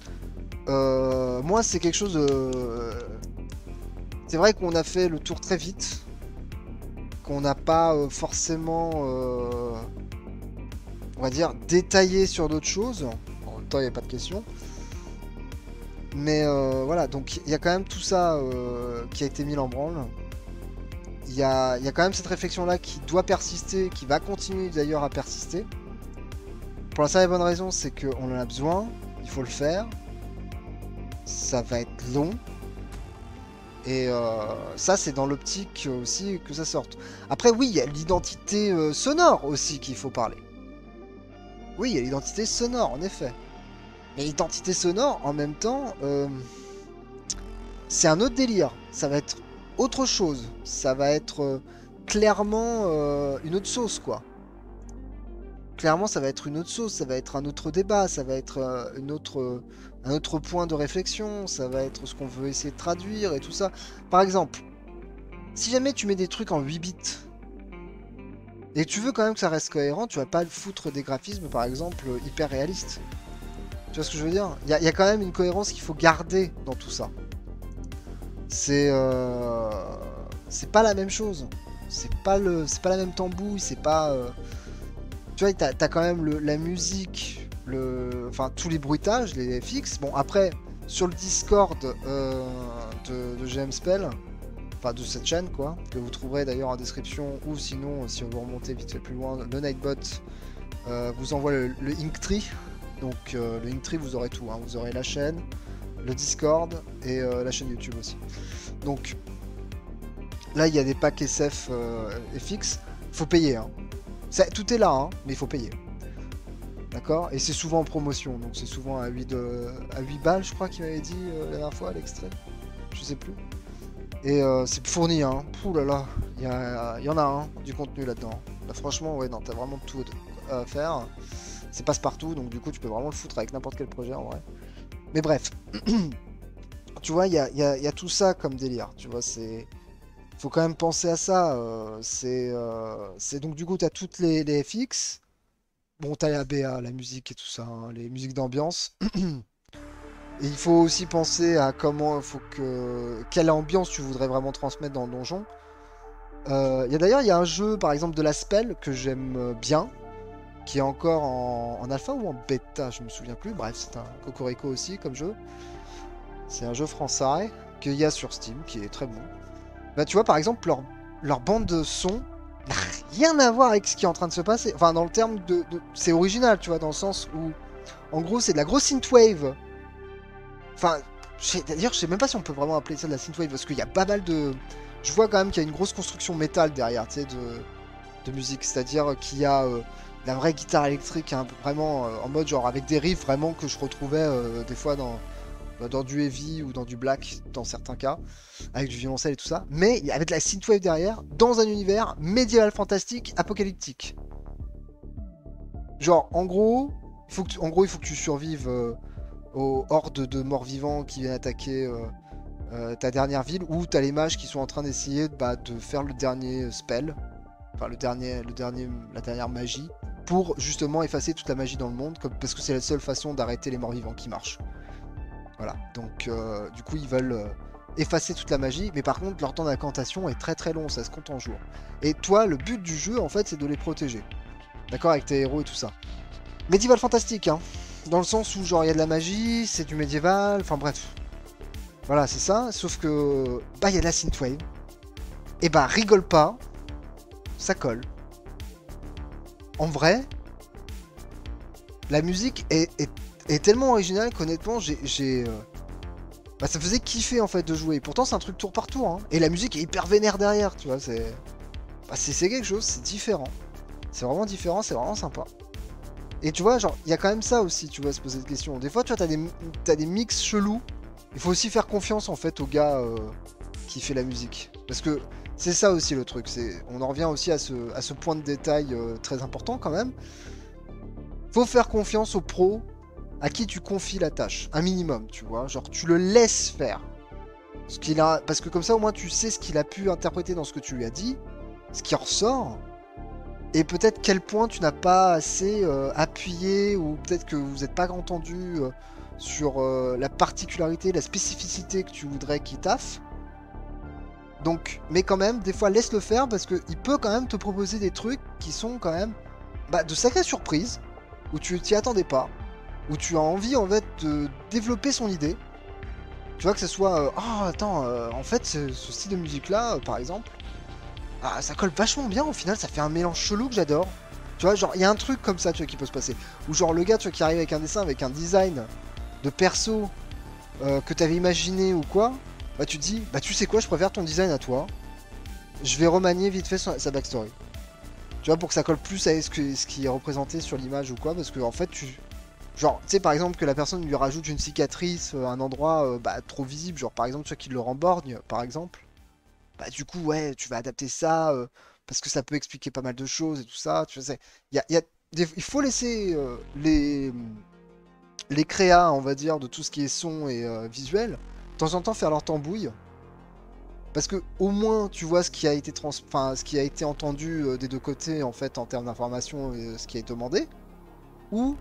S1: Moi, c'est quelque chose de... C'est vrai qu'on a fait le tour très vite. Qu'on n'a pas forcément... on va dire, détaillé sur d'autres choses. En même temps, il n'y a pas de question. Mais voilà, donc il y a quand même tout ça qui a été mis en branle. Il y a quand même cette réflexion-là qui doit persister, qui va continuer d'ailleurs à persister. Pour la simple et bonne raison, c'est qu'on en a besoin, il faut le faire. Ça va être long. Et ça, c'est dans l'optique aussi que ça sorte. Après, oui, il y a l'identité sonore aussi qu'il faut parler. Oui, il y a l'identité sonore, en effet. Mais l'identité sonore, en même temps, c'est un autre délire. Ça va être autre chose. Ça va être clairement une autre sauce, quoi. Clairement, ça va être une autre sauce, ça va être un autre débat, ça va être un autre point de réflexion, ça va être ce qu'on veut essayer de traduire et tout ça. Par exemple, si jamais tu mets des trucs en 8 bits, et que tu veux quand même que ça reste cohérent, tu vas pas le foutre des graphismes, par exemple, hyper réalistes. Tu vois ce que je veux dire? Il y a quand même une cohérence qu'il faut garder dans tout ça. C'est pas la même chose. C'est pas la même tambouille, c'est pas... Tu vois, t'as quand même la musique, enfin tous les bruitages, les FX. Bon, après, sur le Discord de GM Spell, enfin de cette chaîne, quoi, que vous trouverez d'ailleurs en description, ou sinon, si vous remontez vite fait plus loin, le Nightbot vous envoie le Inktree. Donc, le Inktree, vous aurez tout, hein. Vous aurez la chaîne, le Discord et la chaîne YouTube aussi. Donc, là, il y a des packs SF FX. Faut payer, hein. Tout est là, hein, mais il faut payer. D'accord? Et c'est souvent en promotion, donc c'est souvent à 8 balles, je crois qu'il m'avait dit la dernière fois, l'extrait. Je sais plus. Et c'est fourni, hein. Pouh là là, il y en a du contenu là-dedans. Là, franchement, ouais, non, t'as vraiment tout à faire. C'est passe-partout, donc du coup, tu peux vraiment le foutre avec n'importe quel projet, en vrai. Mais bref. Tu vois, il y a tout ça comme délire, tu vois, c'est... faut quand même penser à ça. C'est donc du coup, tu as toutes les FX. Bon, t'as la BA, la musique et tout ça, hein, les musiques d'ambiance. Et il faut aussi penser à comment il faut que quelle ambiance tu voudrais vraiment transmettre dans le donjon. D'ailleurs, il y a un jeu, par exemple, de la Spell que j'aime bien, qui est encore en alpha ou en bêta, je me souviens plus. Bref, c'est un cocorico aussi comme jeu. C'est un jeu français qu'il y a sur Steam, qui est très bon. Bah, tu vois, par exemple, leur bande de son n'a rien à voir avec ce qui est en train de se passer. Enfin, dans le terme c'est original, tu vois, dans le sens où, en gros, c'est de la grosse synthwave. Enfin, d'ailleurs, je sais même pas si on peut vraiment appeler ça de la synthwave, parce qu'il y a pas mal de... Je vois quand même qu'il y a une grosse construction métal derrière, tu sais, de musique. C'est-à-dire qu'il y a la vraie guitare électrique, hein, vraiment en mode genre avec des riffs vraiment que je retrouvais des fois dans du heavy ou dans du black, dans certains cas, avec du violoncelle et tout ça. Mais avec de la synthwave derrière, dans un univers médiéval fantastique, apocalyptique. Genre, en gros, il faut que tu survives aux hordes de morts-vivants qui viennent attaquer ta dernière ville, où t'as les mages qui sont en train d'essayer de faire le dernier spell, enfin la dernière magie, pour justement effacer toute la magie dans le monde, parce que c'est la seule façon d'arrêter les morts-vivants qui marche. Voilà, donc du coup ils veulent effacer toute la magie, mais par contre leur temps d'incantation est très très long, ça se compte en jours. Et toi, le but du jeu en fait c'est de les protéger, d'accord, avec tes héros et tout ça. Médiéval fantastique, hein, dans le sens où genre il y a de la magie, c'est du médiéval, enfin bref. Voilà, c'est ça, sauf que bah il y a de la synthwave, et bah rigole pas, ça colle. En vrai, la musique est tellement originale qu'honnêtement bah, ça me faisait kiffer en fait de jouer. Pourtant c'est un truc tour par tour, hein. Et la musique est hyper vénère derrière, tu vois, c'est quelque chose, c'est différent. C'est vraiment différent, c'est vraiment sympa. Et tu vois, genre, il y a quand même ça aussi, tu vois, se poser des questions. Des fois, tu vois, t'as des mix chelous. Il faut aussi faire confiance en fait au gars qui fait la musique. Parce que c'est ça aussi le truc. On en revient aussi à ce point de détail très important quand même. Faut faire confiance au pro à qui tu confies la tâche. Un minimum, tu vois. Genre, tu le laisses faire. Parce que comme ça, au moins, tu sais ce qu'il a pu interpréter dans ce que tu lui as dit, ce qui ressort. Et peut-être quel point tu n'as pas assez appuyé, ou peut-être que vous n'êtes pas entendu sur la particularité, la spécificité que tu voudrais qu'il taffe. Donc, mais quand même, des fois, laisse-le faire parce qu'il peut quand même te proposer des trucs qui sont quand même de sacrées surprises, où tu t'y attendais pas, où tu as envie en fait de développer son idée. Tu vois, que ce soit oh attends, en fait, ce style de musique là, par exemple, ah, ça colle vachement bien au final, ça fait un mélange chelou que j'adore. Tu vois, genre, il y a un truc comme ça, tu vois, qui peut se passer. Ou genre, le gars, tu vois, qui arrive avec un dessin, avec un design de perso que t'avais imaginé ou quoi, bah tu te dis, bah tu sais quoi, je préfère ton design à toi. Je vais remanier vite fait sa backstory. Tu vois, pour que ça colle plus à ce qui est représenté sur l'image ou quoi, parce que en fait, genre, tu sais, par exemple, que la personne lui rajoute une cicatrice, un endroit trop visible, genre par exemple, tu vois, qu'il le rend borgne, par exemple. Bah du coup, ouais, tu vas adapter ça, parce que ça peut expliquer pas mal de choses et tout ça, tu sais. Il faut laisser les créas, on va dire, de tout ce qui est son et visuel, de temps en temps faire leur tambouille. Parce que au moins tu vois ce qui a été enfin, ce qui a été entendu des deux côtés en fait en termes d'information et ce qui est demandé. Ou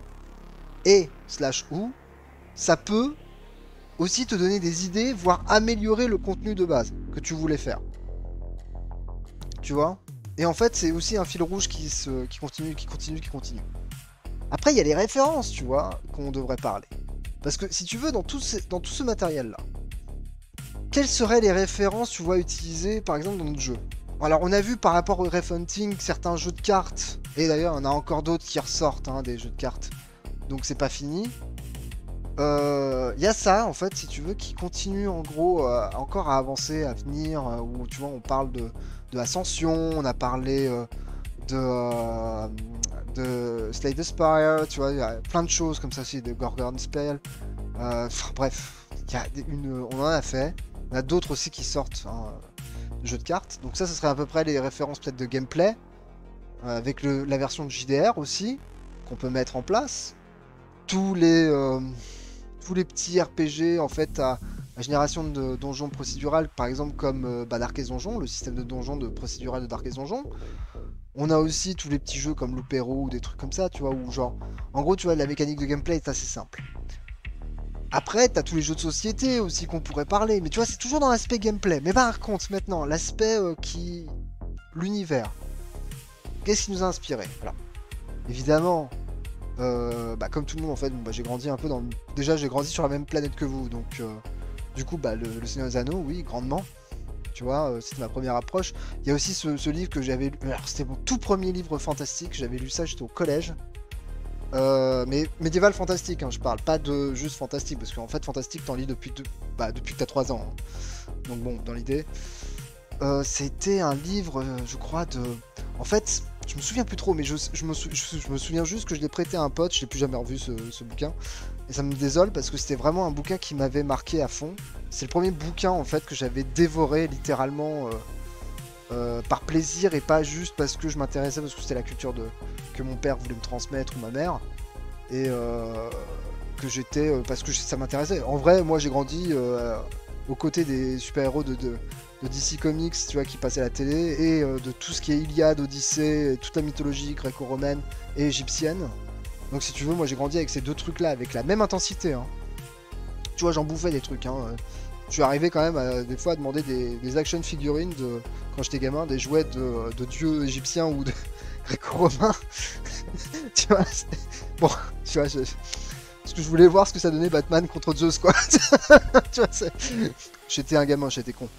S1: ou ça peut aussi te donner des idées, voire améliorer le contenu de base que tu voulais faire. Tu vois? Et en fait, c'est aussi un fil rouge qui continue, qui continue, qui continue. Après, il y a les références, tu vois, qu'on devrait parler. Parce que si tu veux, dans tout ce matériel-là, quelles seraient les références, tu vois, utilisées, par exemple, dans notre jeu? Alors, on a vu par rapport au refhunting certains jeux de cartes, et d'ailleurs, on a encore d'autres qui ressortent, hein, des jeux de cartes. Donc, c'est pas fini. Il y a ça, en fait, si tu veux, qui continue, en gros, encore à avancer, à venir, où, tu vois, on parle de Ascension, on a parlé de Slay the Spire, tu vois, il y a plein de choses comme ça aussi, de Gorgon Spell. Bref, on en a fait. On a d'autres aussi qui sortent, hein, de jeux de cartes. Donc ça, ce serait à peu près les références peut-être de gameplay, avec la version de JDR aussi, qu'on peut mettre en place. Tous les petits RPG en fait à la génération de donjons procédural, par exemple comme Darkest Donjon, le système de donjon de procédural de Darkest Donjon. On a aussi tous les petits jeux comme Loopero ou des trucs comme ça, tu vois, où genre, en gros, tu vois, la mécanique de gameplay est assez simple. Après, t'as tous les jeux de société aussi qu'on pourrait parler, mais tu vois, c'est toujours dans l'aspect gameplay. Mais par contre, maintenant, l'aspect l'univers. Qu'est-ce qui nous a inspiré? Voilà. Évidemment, comme tout le monde en fait, j'ai grandi un peu dans. Déjà, j'ai grandi sur la même planète que vous, donc du coup, le Seigneur des Anneaux, oui, grandement. Tu vois, c'était ma première approche. Il y a aussi ce livre que j'avais lu. Alors, c'était mon tout premier livre fantastique. J'avais lu ça, j'étais au collège. Mais médiéval fantastique, hein, je parle pas de juste fantastique, parce qu'en fait, fantastique, t'en lis depuis que t'as 3 ans. Hein. Donc, bon, dans l'idée. C'était un livre, je crois, de. En fait, je me souviens plus trop, mais je me souviens juste que je l'ai prêté à un pote, je l'ai plus jamais revu ce bouquin. Et ça me désole parce que c'était vraiment un bouquin qui m'avait marqué à fond. C'est le premier bouquin en fait que j'avais dévoré littéralement par plaisir et pas juste parce que je m'intéressais, parce que c'était la culture que mon père voulait me transmettre ou ma mère. Et que j'étais. Parce que ça m'intéressait. En vrai, moi j'ai grandi aux côtés des super-héros de DC Comics, tu vois, qui passaient à la télé, et de tout ce qui est Iliade, Odyssée, toute la mythologie gréco-romaine et égyptienne. Donc si tu veux, moi j'ai grandi avec ces deux trucs-là, avec la même intensité. Hein. Tu vois, j'en bouffais des trucs. Hein. Je suis arrivé quand même des fois à demander des action figurines quand j'étais gamin, des jouets de dieux égyptiens ou de gréco-romains. Tu vois, bon, tu vois, parce que je voulais voir ce que ça donnait Batman contre Zeus, quoi. Tu vois, j'étais un gamin, j'étais con.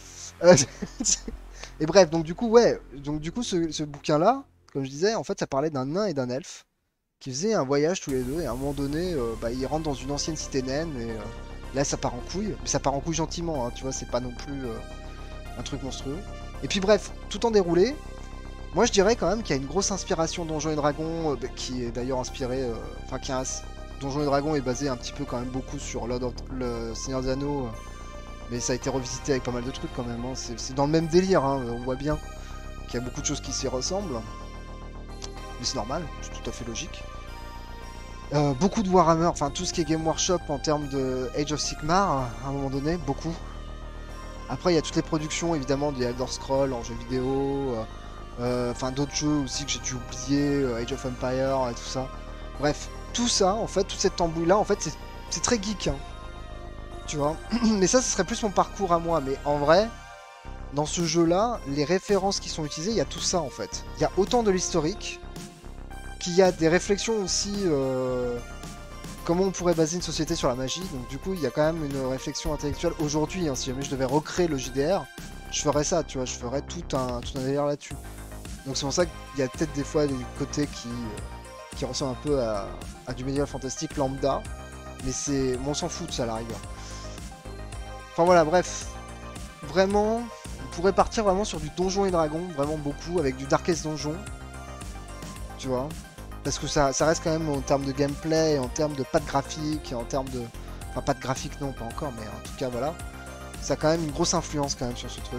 S1: Et bref, donc du coup, ouais, donc du coup, ce bouquin-là, comme je disais, en fait, ça parlait d'un nain et d'un elfe qui faisaient un voyage tous les deux, et à un moment donné, ils rentrent dans une ancienne cité naine, et là, ça part en couille, mais ça part en couille gentiment, hein, tu vois, c'est pas non plus un truc monstrueux. Et puis bref, tout en déroulé, moi je dirais quand même qu'il y a une grosse inspiration Donjons et Dragons, qui est d'ailleurs inspiré, Donjons et Dragons est basé un petit peu quand même beaucoup sur le Seigneur des Anneaux, mais ça a été revisité avec pas mal de trucs quand même. Hein. C'est dans le même délire, hein. On voit bien qu'il y a beaucoup de choses qui s'y ressemblent. Mais c'est normal, c'est tout à fait logique. Beaucoup de Warhammer, enfin tout ce qui est Game Workshop en termes de Age of Sigmar, à un moment donné, beaucoup. Après, il y a toutes les productions évidemment des Elder Scrolls en jeux vidéo, enfin d'autres jeux aussi que j'ai dû oublier, Age of Empire et tout ça. Bref, tout ça, en fait, toute cette tambouille-là, en fait, c'est très geek. Hein. Tu vois. Mais ça, ce serait plus mon parcours à moi. Mais en vrai, dans ce jeu-là, les références qui sont utilisées, il y a tout ça en fait. Il y a autant de l'historique qu'il y a des réflexions aussi. Comment on pourrait baser une société sur la magie. Donc du coup, il y a quand même une réflexion intellectuelle aujourd'hui. Hein, si jamais je devais recréer le JDR, je ferais ça. Tu vois, je ferais tout un délire là-dessus. Donc c'est pour ça qu'il y a peut-être des fois des côtés qui ressemblent un peu à du médiéval fantastique lambda. Mais on s'en fout de ça à la rigueur. Enfin voilà, bref. Vraiment, on pourrait partir vraiment sur du Donjons et Dragons, vraiment beaucoup, avec du Darkest Donjon. Tu vois. Parce que ça reste quand même en termes de gameplay, en termes de patte graphique, en termes de... Enfin, pas de graphique non, pas encore, mais en tout cas, voilà. Ça a quand même une grosse influence quand même sur ce truc.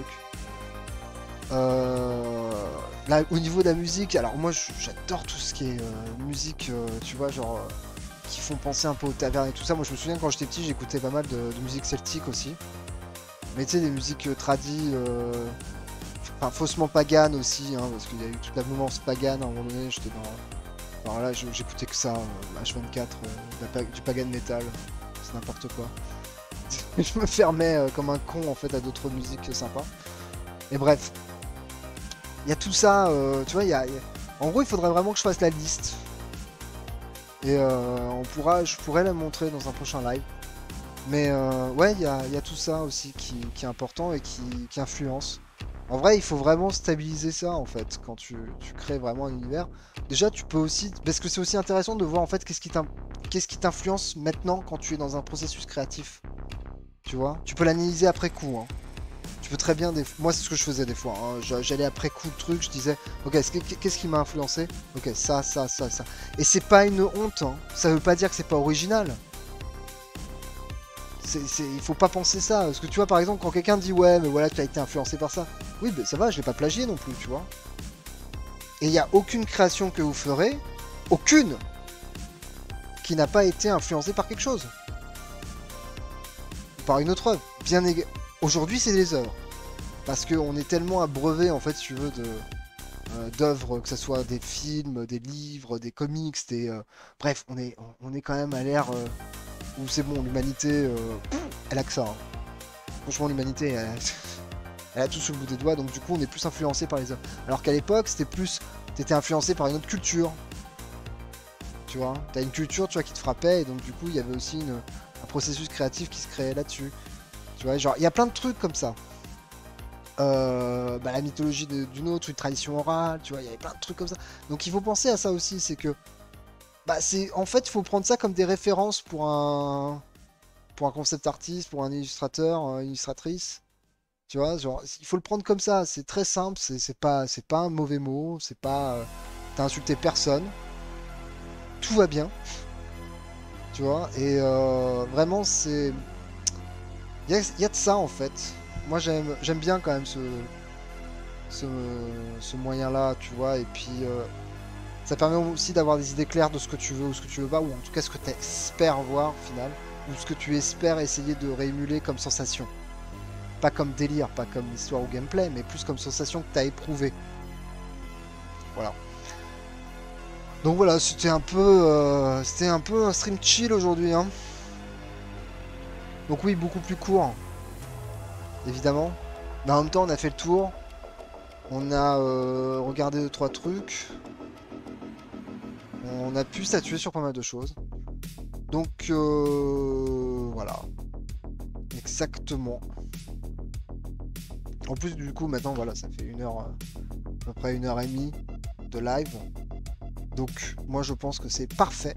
S1: Là, au niveau de la musique, alors moi j'adore tout ce qui est musique, tu vois, genre... qui font penser un peu aux tavernes et tout ça. Moi je me souviens quand j'étais petit, j'écoutais pas mal de musique celtique aussi. Mais tu sais, des musiques tradies, enfin faussement paganes aussi, hein, parce qu'il y a eu toute la mouvance pagane à un moment donné, j'étais dans... Alors là, j'écoutais que ça, H24, du pagan metal, c'est n'importe quoi. Je me fermais comme un con en fait à d'autres musiques sympas. Et bref, il y a tout ça, tu vois, en gros il faudrait vraiment que je fasse la liste. Et je pourrais la montrer dans un prochain live. Mais ouais, il y a tout ça aussi qui est important et qui influence. En vrai, il faut vraiment stabiliser ça en fait quand tu crées vraiment un univers. Déjà, tu peux aussi, parce que c'est aussi intéressant de voir en fait qu'est-ce qui t'influence maintenant quand tu es dans un processus créatif. Tu vois, tu peux l'analyser après coup. Hein. Tu peux très bien, moi c'est ce que je faisais des fois. Hein. J'allais après coup le truc, je disais, ok, qu'est-ce qui m'a influencé? Ok, ça. Et c'est pas une honte. Hein. Ça veut pas dire que c'est pas original. Il faut pas penser ça, parce que tu vois par exemple quand quelqu'un dit ouais mais voilà tu as été influencé par ça, oui mais ça va, je l'ai pas plagié non plus, tu vois. Et il n'y a aucune création que vous ferez, aucune, qui n'a pas été influencée par quelque chose. par une autre œuvre. Aujourd'hui, c'est des œuvres. Parce qu'on est tellement abreuvé, en fait, si tu veux, d'œuvres, que ce soit des films, des livres, des comics, bref, on est quand même à l'ère où c'est bon, l'humanité, elle a que ça, hein. Franchement, l'humanité, elle a tout sous le bout des doigts, donc du coup, on est plus influencé par les œuvres. Alors qu'à l'époque, t'étais influencé par une autre culture. Tu vois, t'as une culture, tu vois, qui te frappait, et donc du coup, il y avait aussi un processus créatif qui se créait là-dessus. Tu vois, genre, il y a plein de trucs comme ça. La mythologie d'une autre, une tradition orale, tu vois, il y avait plein de trucs comme ça. Donc il faut penser à ça aussi, c'est que, en fait, il faut prendre ça comme des références pour un concept artiste, pour un illustrateur, une illustratrice. Tu vois, genre, il faut le prendre comme ça. C'est très simple, c'est pas un mauvais mot, c'est pas, t'as insulté personne, tout va bien, tu vois. Et vraiment, il y a de ça en fait. Moi, j'aime bien quand même ce moyen-là, tu vois. Et puis, ça permet aussi d'avoir des idées claires de ce que tu veux ou ce que tu veux pas, ou en tout cas ce que tu espères voir au final, ou ce que tu espères essayer de réémuler comme sensation. Pas comme délire, pas comme histoire ou gameplay, mais plus comme sensation que tu as éprouvé. Voilà. Donc voilà, c'était un peu un stream chill aujourd'hui, hein. Donc oui, beaucoup plus court, évidemment. Mais en même temps, on a fait le tour. On a regardé 2-3 trucs. On a pu statuer sur pas mal de choses. Donc voilà. Exactement. En plus, du coup, maintenant, voilà, ça fait une heure, à peu près 1h30 de live. Donc, moi, je pense que c'est parfait.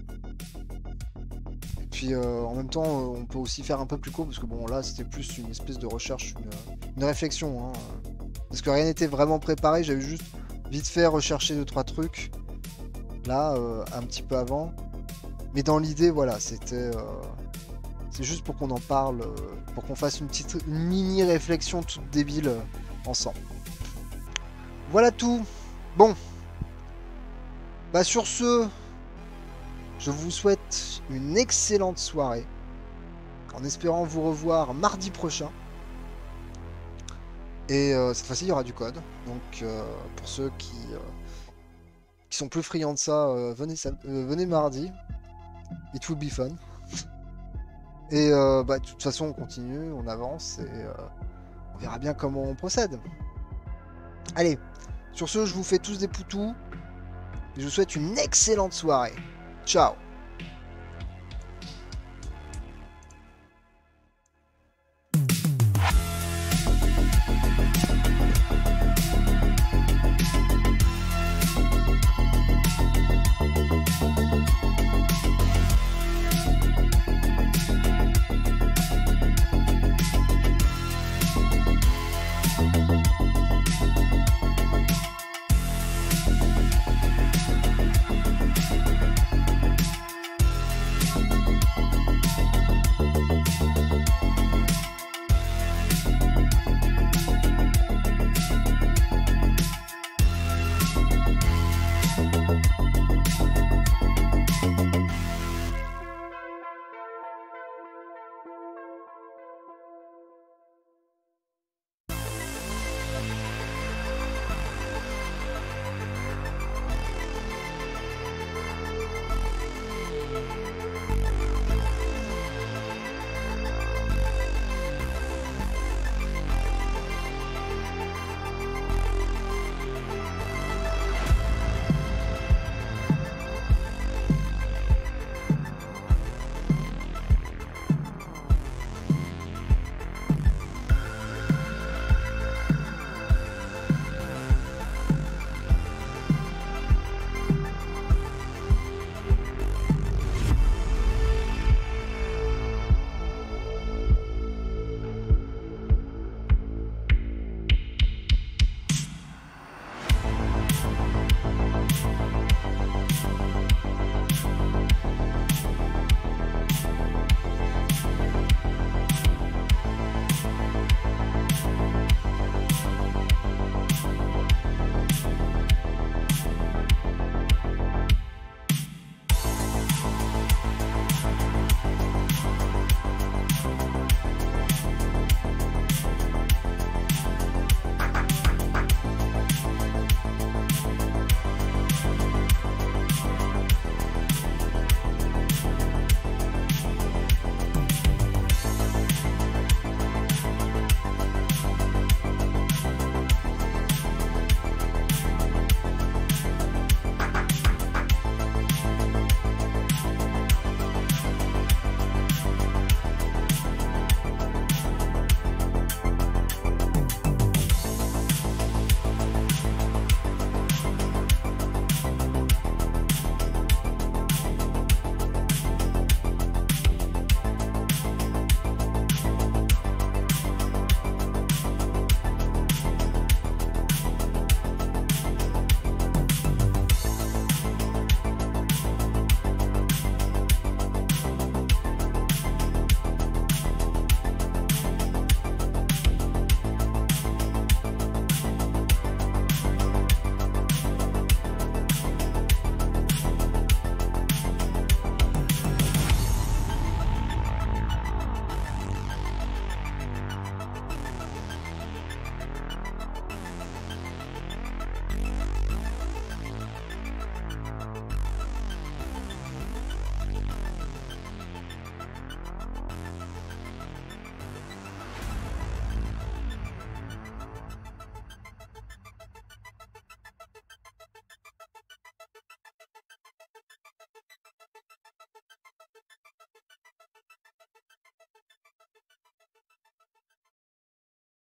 S1: Et puis, en même temps, on peut aussi faire un peu plus court, parce que bon, là, c'était plus une espèce de recherche, une réflexion, hein. Parce que rien n'était vraiment préparé, j'avais juste vite fait rechercher 2-3 trucs, là, un petit peu avant. Mais dans l'idée, voilà, c'est juste pour qu'on en parle, pour qu'on fasse une mini réflexion toute débile ensemble. Voilà tout. Bon. Bah sur ce, je vous souhaite une excellente soirée, en espérant vous revoir mardi prochain. Et cette fois-ci, il y aura du code. Donc pour ceux qui sont plus friands de ça, venez mardi. It will be fun. Et de toute façon, on continue, on avance et on verra bien comment on procède. Allez, sur ce, je vous fais tous des poutous. Et je vous souhaite une excellente soirée. Ciao.